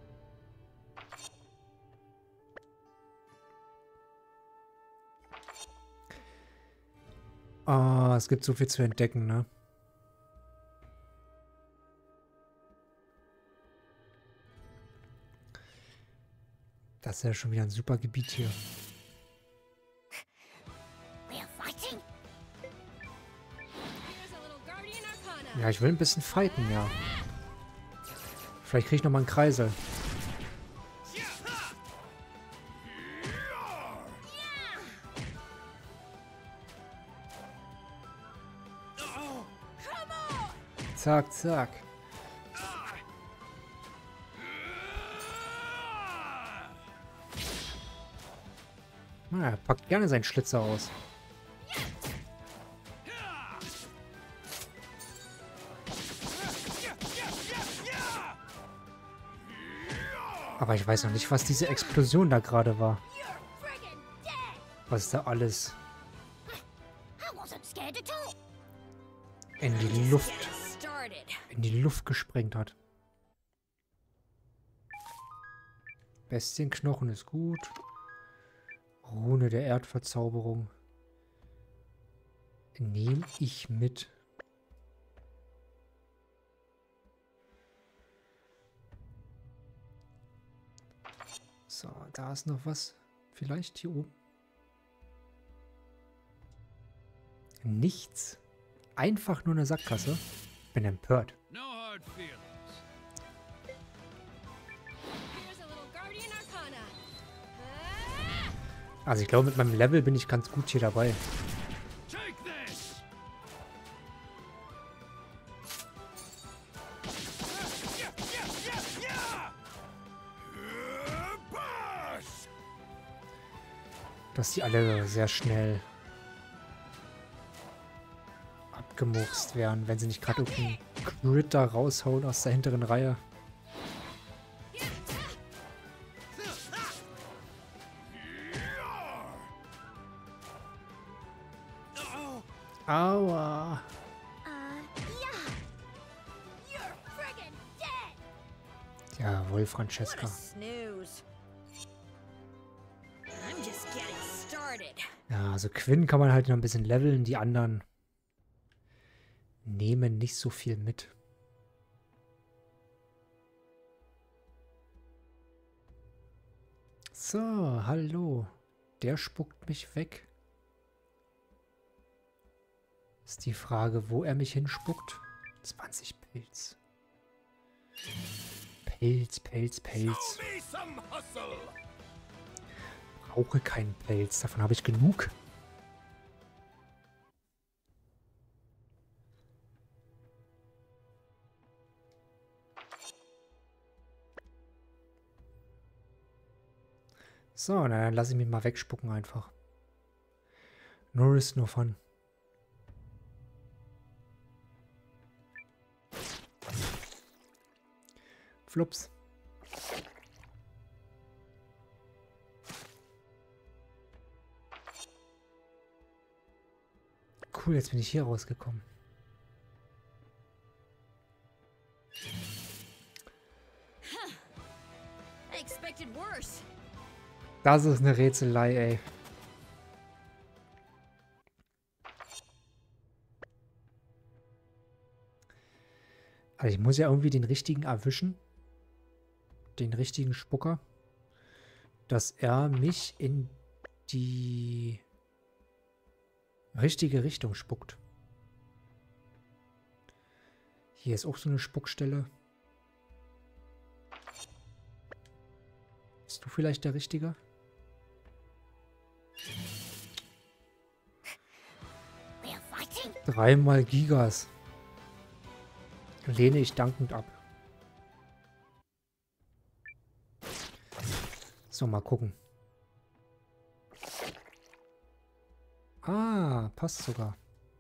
Ah, es gibt so viel zu entdecken, ne? Das ist ja schon wieder ein super Gebiet hier. Ja, ich will ein bisschen fighten, ja. Vielleicht kriege ich nochmal einen Kreisel. Zack, zack. Na, er packt gerne seinen Schlitzer aus. Aber ich weiß noch nicht, was diese Explosion da gerade war. Was da alles in die Luft, in die Luft gesprengt hat. Bestienknochen ist gut. Rune der Erdverzauberung. Nehme ich mit. So, da ist noch was. Vielleicht hier oben. Nichts. Einfach nur eine Sackgasse. Bin empört. Also ich glaube, mit meinem Level bin ich ganz gut hier dabei. Dass die alle sehr schnell abgemurkst werden, wenn sie nicht gerade irgendeinen Crit da raushauen aus der hinteren Reihe. Aua. Jawohl, Francesca. Ja, also Quinn kann man halt noch ein bisschen leveln, die anderen nehmen nicht so viel mit. So, hallo. Der spuckt mich weg. Ist die Frage, wo er mich hinspuckt. zwanzig Pilz. Pilz, Pilz, Pilz. Brauche keinen Pelz, davon habe ich genug. So, na, dann lasse ich mich mal wegspucken einfach. No risk, no fun. Flups. Cool, jetzt bin ich hier rausgekommen. Das ist eine Rätselei, ey. Also ich muss ja irgendwie den richtigen erwischen. Den richtigen Spucker. Dass er mich in die richtige Richtung spuckt. Hier ist auch so eine Spuckstelle. Bist du vielleicht der Richtige? Dreimal Gigas. Lehne ich dankend ab. So, mal gucken. Ah, passt sogar.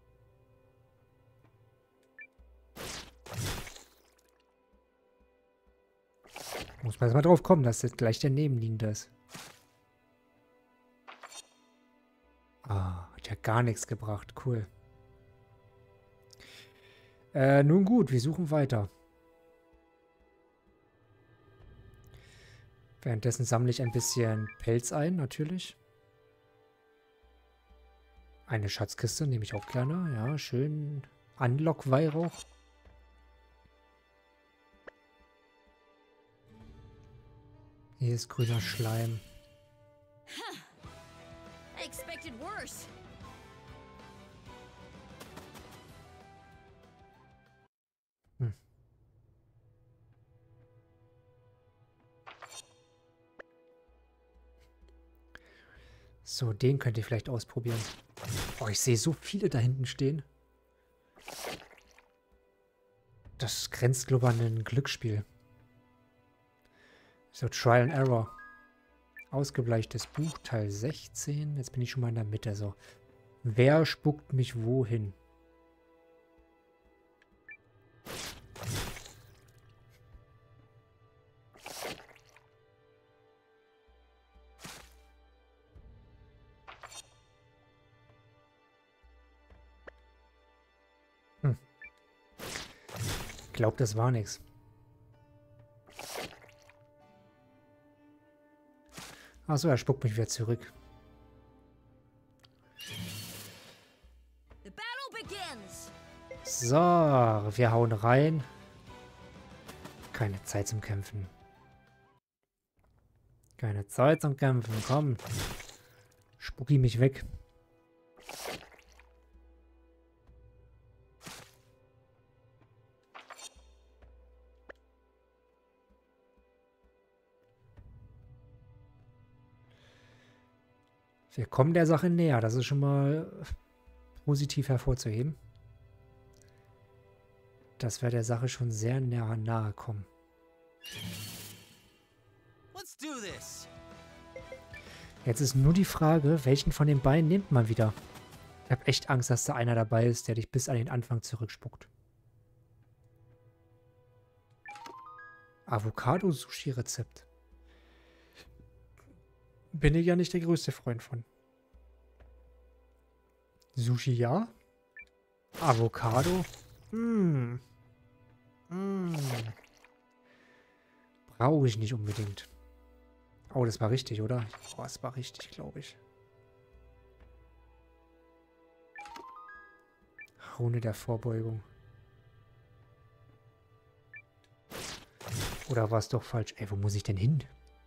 Muss man jetzt mal drauf kommen, dass jetzt gleich der Nebenliegende ist. Ah, hat ja gar nichts gebracht. Cool. Äh, nun gut, wir suchen weiter. Währenddessen sammle ich ein bisschen Pelz ein, natürlich. Eine Schatzkiste nehme ich auch gerne. Ja, schön Unlock-Weihrauch. Hier ist grüner Schleim. Hm. So, den könnt ihr vielleicht ausprobieren. Oh, ich sehe so viele da hinten stehen. Das grenzt, glaube ich, an ein Glücksspiel. So, Trial and Error. Ausgebleichtes Buch, Teil sechzehn. Jetzt bin ich schon mal in der Mitte. So, wer spuckt mich wohin? Hm. Ich glaube, das war nichts. Achso, er spuckt mich wieder zurück. So, wir hauen rein. Keine Zeit zum Kämpfen. Keine Zeit zum Kämpfen, komm. Spucki mich weg. Wir kommen der Sache näher. Das ist schon mal positiv hervorzuheben. Dass wir der Sache schon sehr nahe, nahe kommen. Let's do this. Jetzt ist nur die Frage, welchen von den beiden nimmt man wieder? Ich habe echt Angst, dass da einer dabei ist, der dich bis an den Anfang zurückspuckt. Avocado-Sushi-Rezept. Bin ich ja nicht der größte Freund von. Sushi ja. Avocado. Hm. Hm. Brauche ich nicht unbedingt. Oh, das war richtig, oder? Oh, das war richtig, glaube ich. Runde der Vorbeugung. Oder war es doch falsch? Ey, wo muss ich denn hin?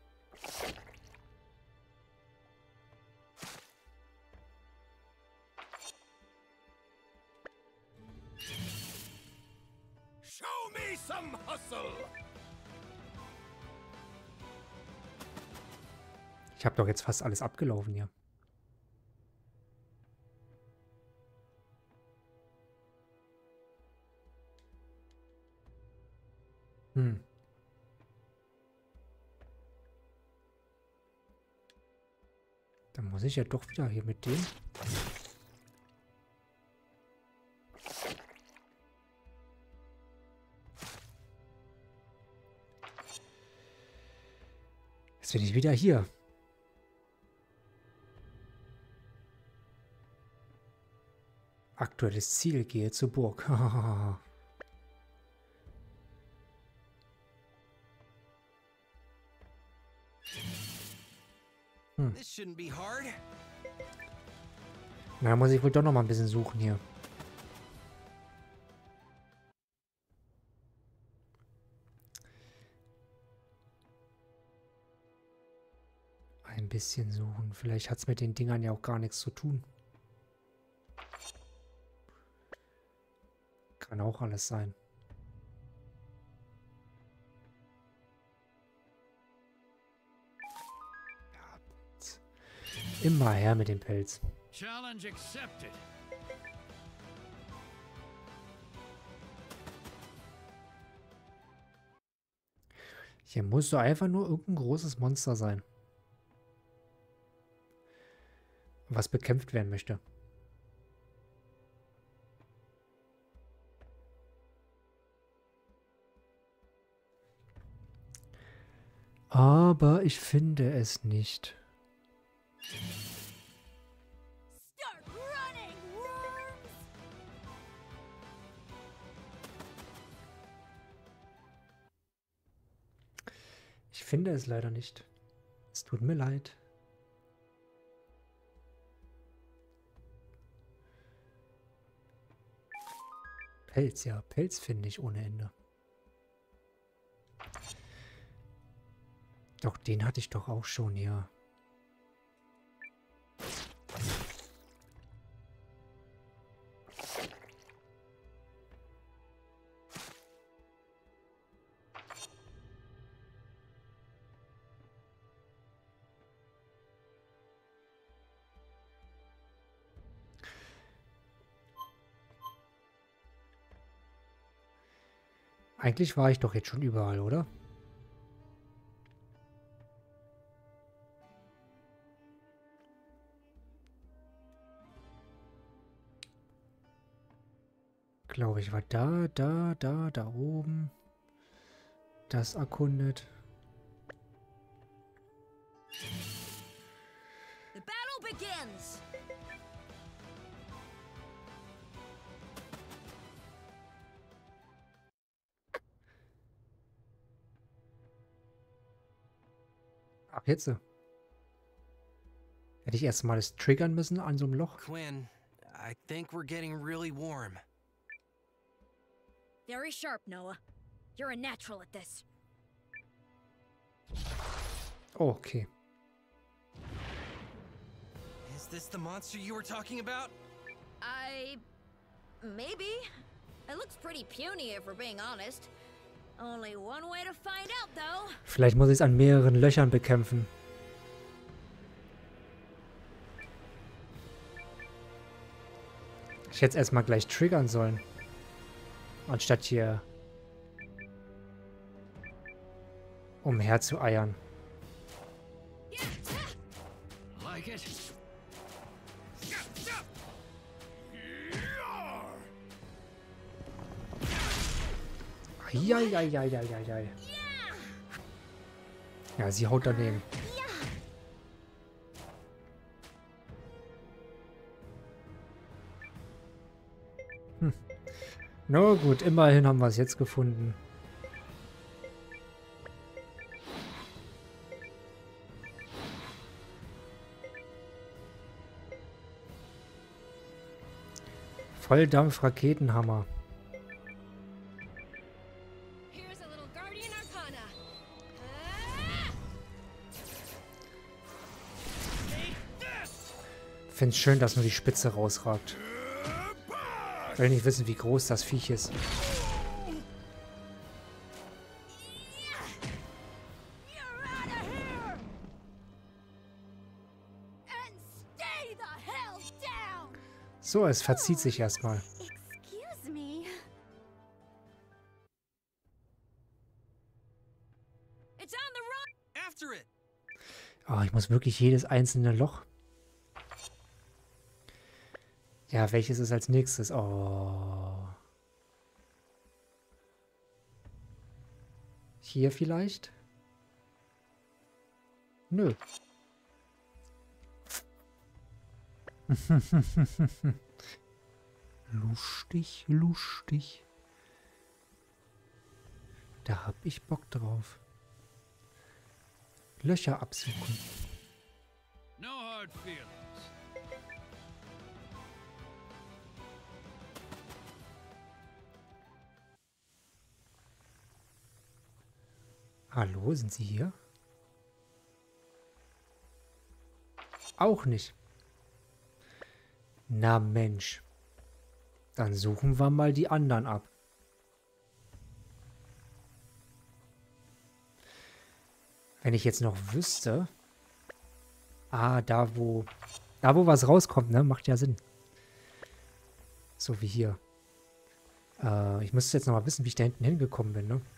Show me some hustle. Ich habe doch jetzt fast alles abgelaufen hier. Hm. Dann muss ich ja doch wieder hier mit dem. Jetzt bin ich wieder hier. Aktuelles Ziel, gehe zur Burg. Hm. This shouldn't be hard. Na, muss ich wohl doch noch mal ein bisschen suchen hier. Ein bisschen suchen. Vielleicht hat es mit den Dingern ja auch gar nichts zu tun. Kann auch alles sein. Ja, immer her mit dem Pelz. Challenge accepted. Hier muss doch einfach nur irgendein großes Monster sein, was bekämpft werden möchte. Aber ich finde es nicht. Ich finde es leider nicht. Es tut mir leid. Pelz, ja. Pelz finde ich ohne Ende. Doch, den hatte ich doch auch schon, ja. Eigentlich war ich doch jetzt schon überall, oder? Glaube ich, war da, da, da, da oben. Das erkundet. The battle begins! Ach, jetzt. Hätte ich erst mal das triggern müssen an so einem Loch. Quinn, I think we're getting really warm. Very sharp, Noah. You're a natural at this. Oh, okay. Is this the monster you were talking about? I... maybe? It looks pretty puny if we're being honest. Only one way to find out, though. Vielleicht muss ich es an mehreren Löchern bekämpfen. Ich hätte es erstmal gleich triggern sollen. Anstatt hier umher zu eiern. Like it? Eieieiei. Ja, sie haut daneben. Hm. Na gut, immerhin haben wir es jetzt gefunden. Volldampf-Raketenhammer. Ich finde es schön, dass nur die Spitze rausragt. Ich will nicht wissen, wie groß das Viech ist. So, es verzieht sich erstmal. Excuse me. It's on the run! After it! Oh, ich muss wirklich jedes einzelne Loch. Ja, welches ist als nächstes? Oh. Hier vielleicht? Nö. Lustig, lustig. Da hab ich Bock drauf. Löcher absuchen. No hard feelings. Hallo, sind Sie hier? Auch nicht. Na Mensch. Dann suchen wir mal die anderen ab. Wenn ich jetzt noch wüsste... Ah, da wo... Da wo was rauskommt, ne? Macht ja Sinn. So wie hier. Äh, ich müsste jetzt noch mal wissen, wie ich da hinten hingekommen bin, ne?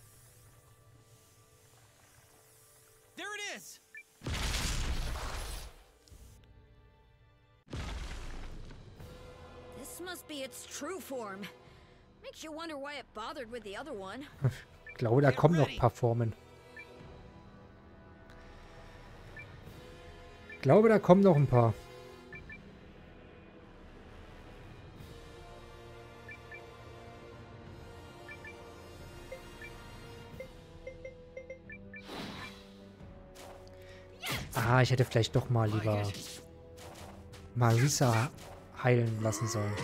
Must be its true form. Makes you wonder why it bothered with the other one. Ich glaube, da kommen noch ein paar Formen. Ich glaube, da kommen noch ein paar. Ah, ich hätte vielleicht doch mal lieber Marisa heilen lassen sollen.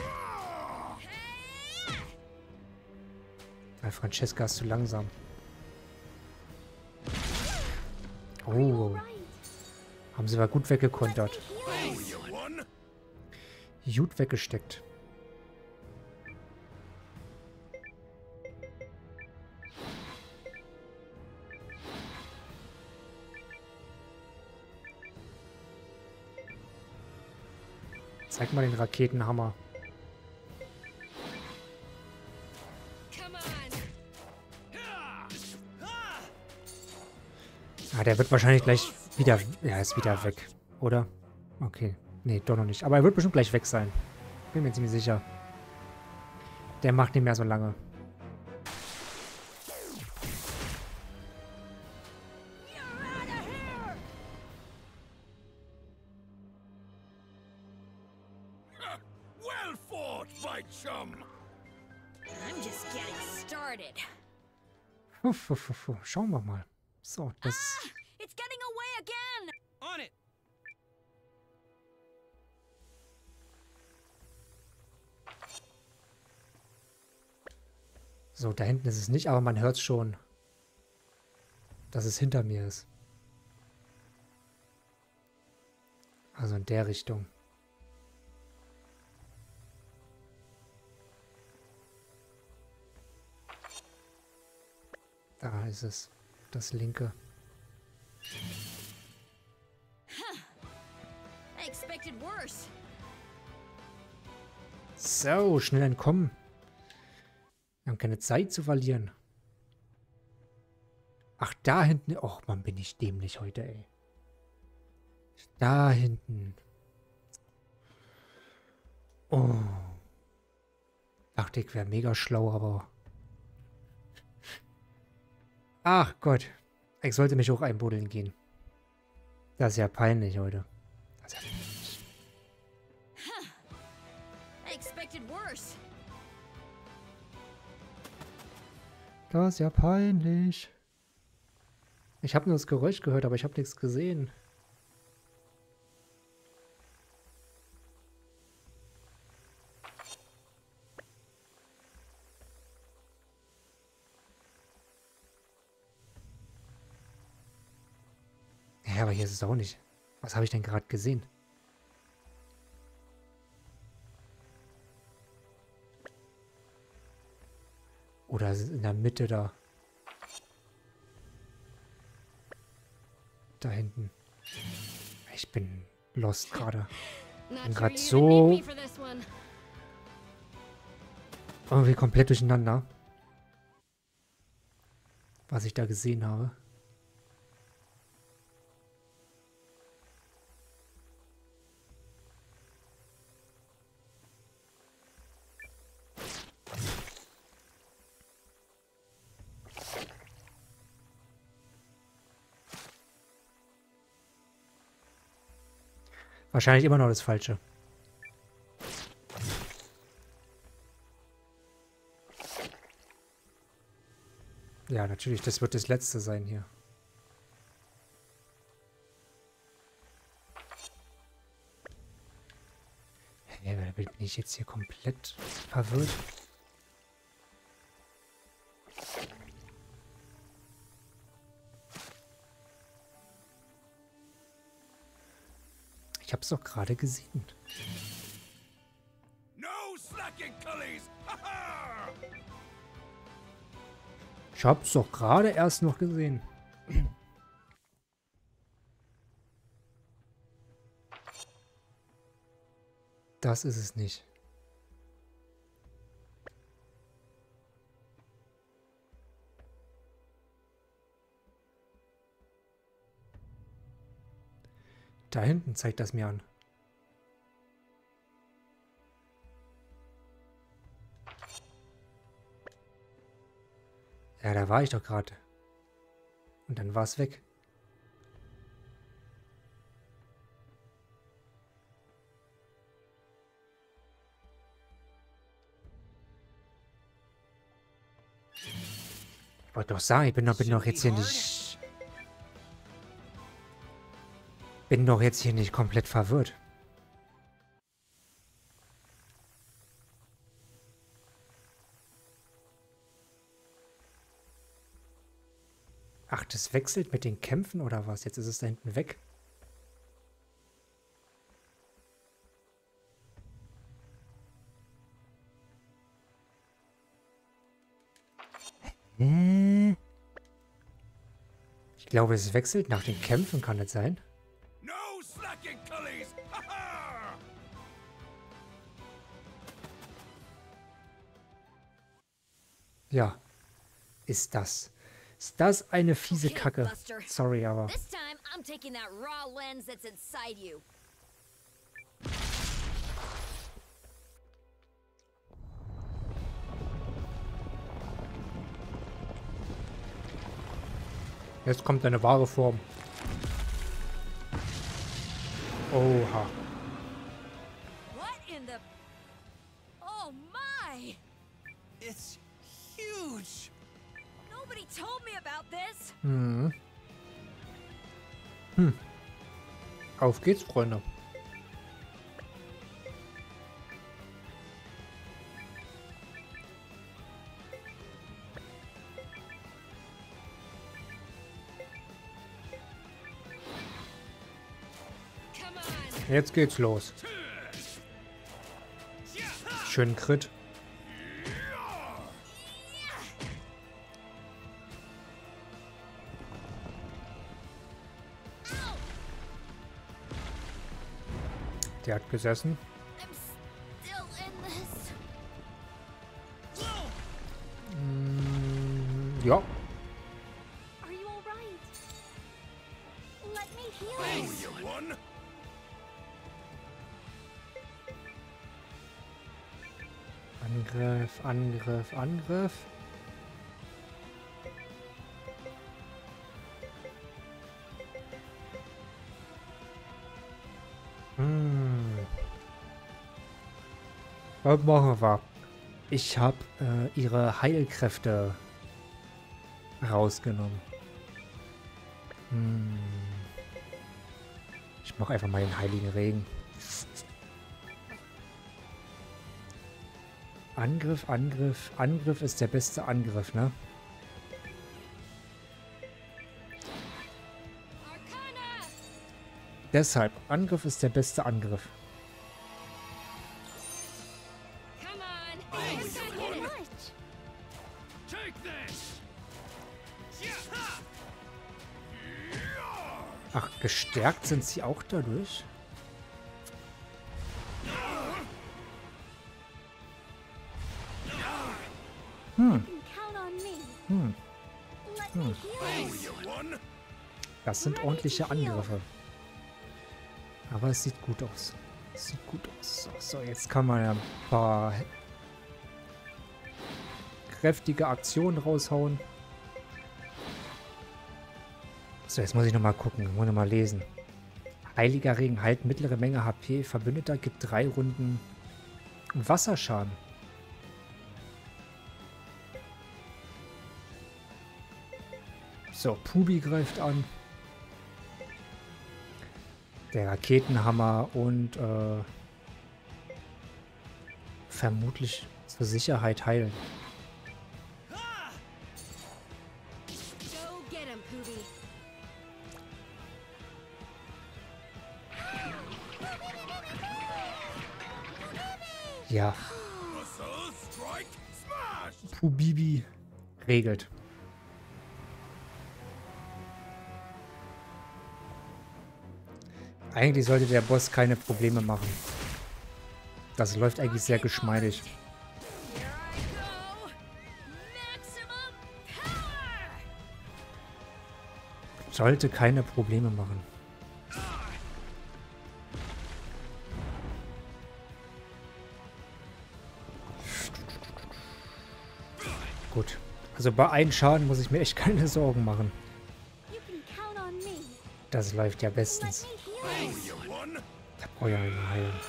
Weil Francesca ist zu langsam. Oh. Haben sie aber gut weggekontert. Gut weggesteckt. Zeig mal den Raketenhammer. Ah, der wird wahrscheinlich gleich wieder... Ja, ist wieder weg. Oder? Okay. Nee, doch noch nicht. Aber er wird bestimmt gleich weg sein. Bin mir ziemlich sicher. Der macht nicht mehr so lange. Well fought, my chum! I'm just getting started. Puh, puh, puh, puh. Schauen wir mal. So, das ist... Ah, it's getting away again. On it! So, da hinten ist es nicht, aber man hört schon, dass es hinter mir ist. Also in der Richtung. Da ist es. Das linke. I expected worse. So, schnell entkommen. Wir haben keine Zeit zu verlieren. Ach, da hinten. Och, man, bin ich dämlich heute, ey. Da hinten. Oh. Dachte ich, wäre mega schlau, aber... Ach Gott. Ich sollte mich auch einbuddeln gehen. Das ist ja peinlich heute. Das ist ja peinlich. I expected worse. Das ist ja peinlich. Ich habe nur das Geräusch gehört, aber ich habe nichts gesehen. Ja, aber hier ist es auch nicht. Was habe ich denn gerade gesehen? Oder ist es in der Mitte da? Da hinten. Ich bin lost gerade. Bin gerade so irgendwie komplett durcheinander. Was ich da gesehen habe. Wahrscheinlich immer noch das Falsche. Ja, natürlich, das wird das Letzte sein hier. Ja, bin ich jetzt hier komplett verwirrt? Ich hab's doch gerade gesehen. No slacking, cullies! Ha-ha! Ich hab's doch gerade erst noch gesehen. Das ist es nicht. Da hinten zeigt das mir an. Ja, da war ich doch gerade. Und dann war es weg. Ich wollte doch sagen, ich bin doch, bin doch jetzt hier nicht... Bin doch jetzt hier nicht komplett verwirrt. Ach, das wechselt mit den Kämpfen oder was? Jetzt ist es da hinten weg. Hä? Ich glaube, es wechselt nach den Kämpfen, kann das sein? No slacking, cullies! Ha-ha! Ja, ist das. Ist das eine fiese Okay, Kacke. Buster. Sorry, aber... This time, I'm taking that raw lens that's inside you. Jetzt kommt eine wahre Form. Oha. What in the... Oh my! It's huge. Nobody told me about this! Hm. Hm. Auf geht's, Freunde. Jetzt geht's los. Schön Crit. Der hat gesessen. I'm still in this. Mm, ja. Are you alright? Let me heal Oh, you. you won? Angriff, Angriff, Angriff. Hm. Was machen wir? Ich habe äh, ihre Heilkräfte rausgenommen. Hm. Ich mache einfach mal den heiligen Regen. Angriff, Angriff, Angriff ist der beste Angriff, ne? Deshalb, Angriff ist der beste Angriff. Ach, gestärkt sind sie auch dadurch? Hm. Hm. Hm. Das sind ordentliche Angriffe. Aber es sieht gut aus. Es sieht gut aus. So, so, jetzt kann man ja ein paar kräftige Aktionen raushauen. So, jetzt muss ich nochmal gucken. Ich muss nochmal lesen. Heiliger Regen heilt mittlere Menge H P. Verbündeter gibt drei Runden Wasserschaden. So, Pubi greift an. Der Raketenhammer und äh, vermutlich zur Sicherheit heilen. Go get him, Poobie. Ja. Pubibi regelt. Eigentlich sollte der Boss keine Probleme machen. Das läuft eigentlich sehr geschmeidig. Sollte keine Probleme machen. Gut. Also bei einem Schaden muss ich mir echt keine Sorgen machen. Das läuft ja bestens. Da brauche ich ja nicht mehr heilen.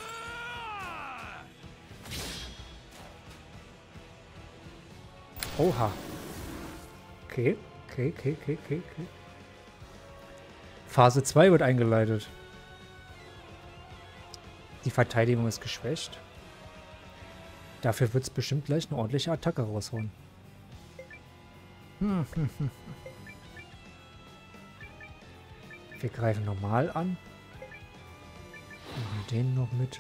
Oha. Okay, okay, okay, okay, okay, okay. Phase zwei wird eingeleitet. Die Verteidigung ist geschwächt. Dafür wird es bestimmt gleich eine ordentliche Attacke rausholen. Hm, hm, hm. Wir greifen normal an. Machen den noch mit.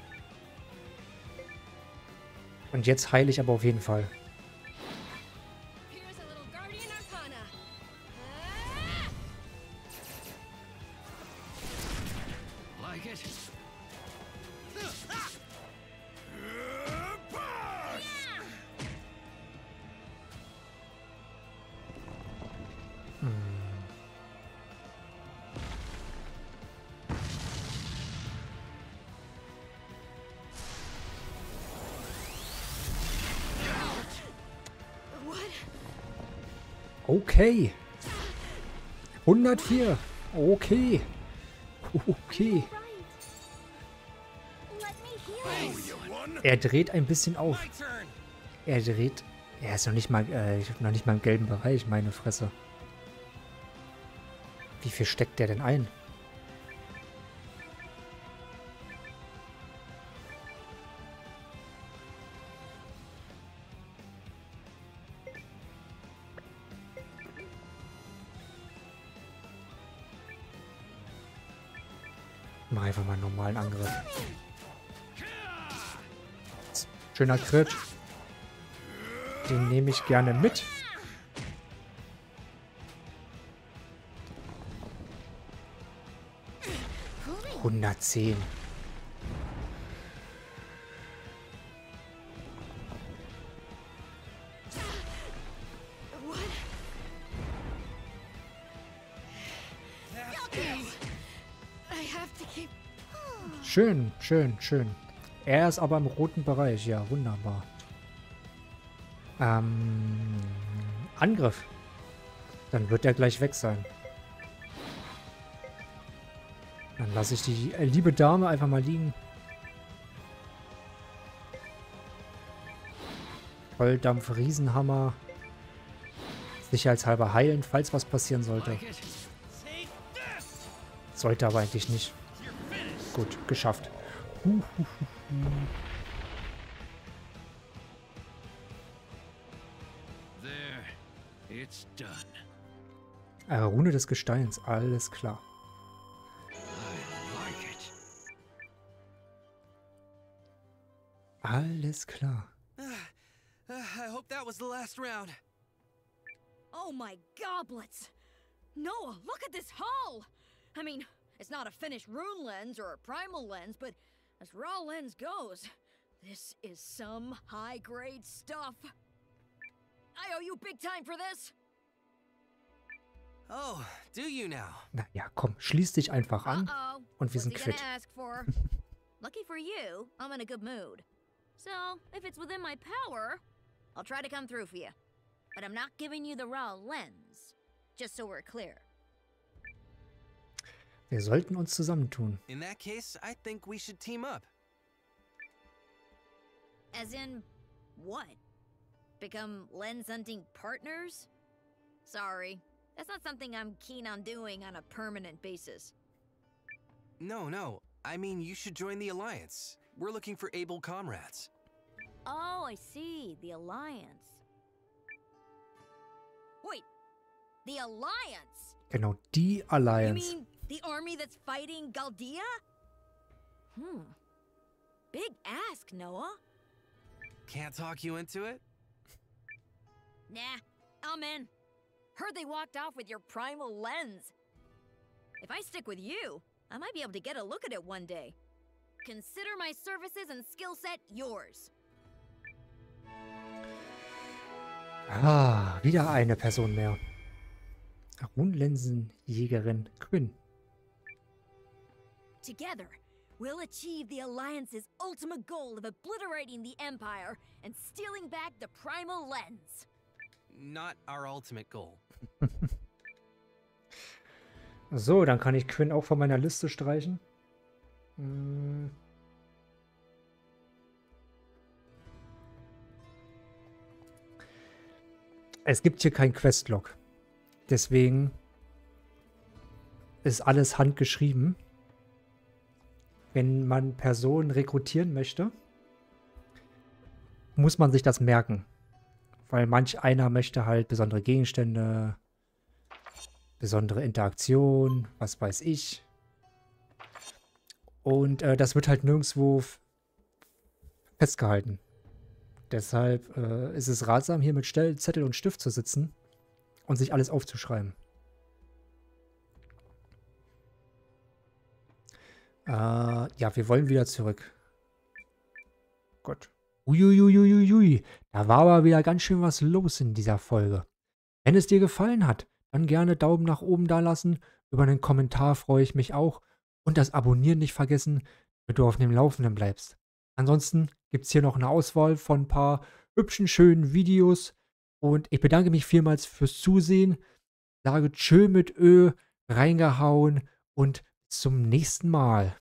Und jetzt heile ich aber auf jeden Fall. Here's a little Guardian Arcana. Like it? Okay. hundertvier. Okay. Okay. Er dreht ein bisschen auf. Er dreht... Er ist noch nicht mal, äh, noch nicht mal im gelben Bereich, meine Fresse. Wie viel steckt der denn ein? Mach einfach mal einen normalen Angriff. Schöner Crit. Den nehme ich gerne mit. hundertzehn. Schön, schön, schön. Er ist aber im roten Bereich. Ja, wunderbar. Ähm, Angriff. Dann wird er gleich weg sein. Dann lasse ich die äh, liebe Dame einfach mal liegen. Volldampf, Riesenhammer. Sicherheitshalber heilen, falls was passieren sollte. Sollte aber eigentlich nicht. Gut, geschafft. Huh, huh, huh. It's done. Äh, Rune des Gesteins, alles klar. I like it. Alles klar. I hope that was the last round. Oh my goblets! Noah, look at this hull! I mean, it's not a finished rune lens or a primal lens, but as raw lens goes, this is some high-grade stuff. I owe you big time for this. Oh, do you now? Na ja, komm, schließ dich einfach an Uh-oh. und wir What's sind he gonna quitt. ask for? Lucky for you, I'm in a good mood. So, if it's within my power, I'll try to come through for you. But I'm not giving you the raw lens. Just so we're clear. Wir sollten uns zusammentun. In that case, I think we should team up. As in, what? Become lens hunting partners? Sorry, that's not something I'm keen on doing on a permanent basis. No, no. I mean, you should join the Alliance. We're looking for able comrades. Oh, I see. The Alliance. Wait, the Alliance? Genau, die You Alliance. mean the army that's fighting Galdia? Hmm. Big ask, Noah. Can't talk you into it? Nah, I'm in. Heard they walked off with your primal lens. If I stick with you, I might be able to get a look at it one day. Consider my services and skill set yours. Ah, wieder eine Person mehr. Runenlensenjägerin Quinn. Together, we'll achieve the Alliance's ultimate goal of obliterating the Empire and stealing back the primal lens. Not our ultimate goal. So, dann kann ich Quinn auch von meiner Liste streichen. Hm. Es gibt hier kein Questlog. Deswegen ist alles handgeschrieben. Wenn man Personen rekrutieren möchte, muss man sich das merken. Weil manch einer möchte halt besondere Gegenstände, besondere Interaktion, was weiß ich. Und äh, das wird halt nirgendwo festgehalten. Deshalb äh, ist es ratsam, hier mit Stell Zettel und Stift zu sitzen und sich alles aufzuschreiben. Äh, ja, wir wollen wieder zurück. Gott. Uiuiuiuiui. Da war aber wieder ganz schön was los in dieser Folge. Wenn es dir gefallen hat, dann gerne Daumen nach oben da lassen. Über einen Kommentar freue ich mich auch. Und das Abonnieren nicht vergessen, damit du auf dem Laufenden bleibst. Ansonsten gibt es hier noch eine Auswahl von ein paar hübschen, schönen Videos. Und ich bedanke mich vielmals fürs Zusehen. Sage Tschö mit Ö, reingehauen und bis zum nächsten Mal.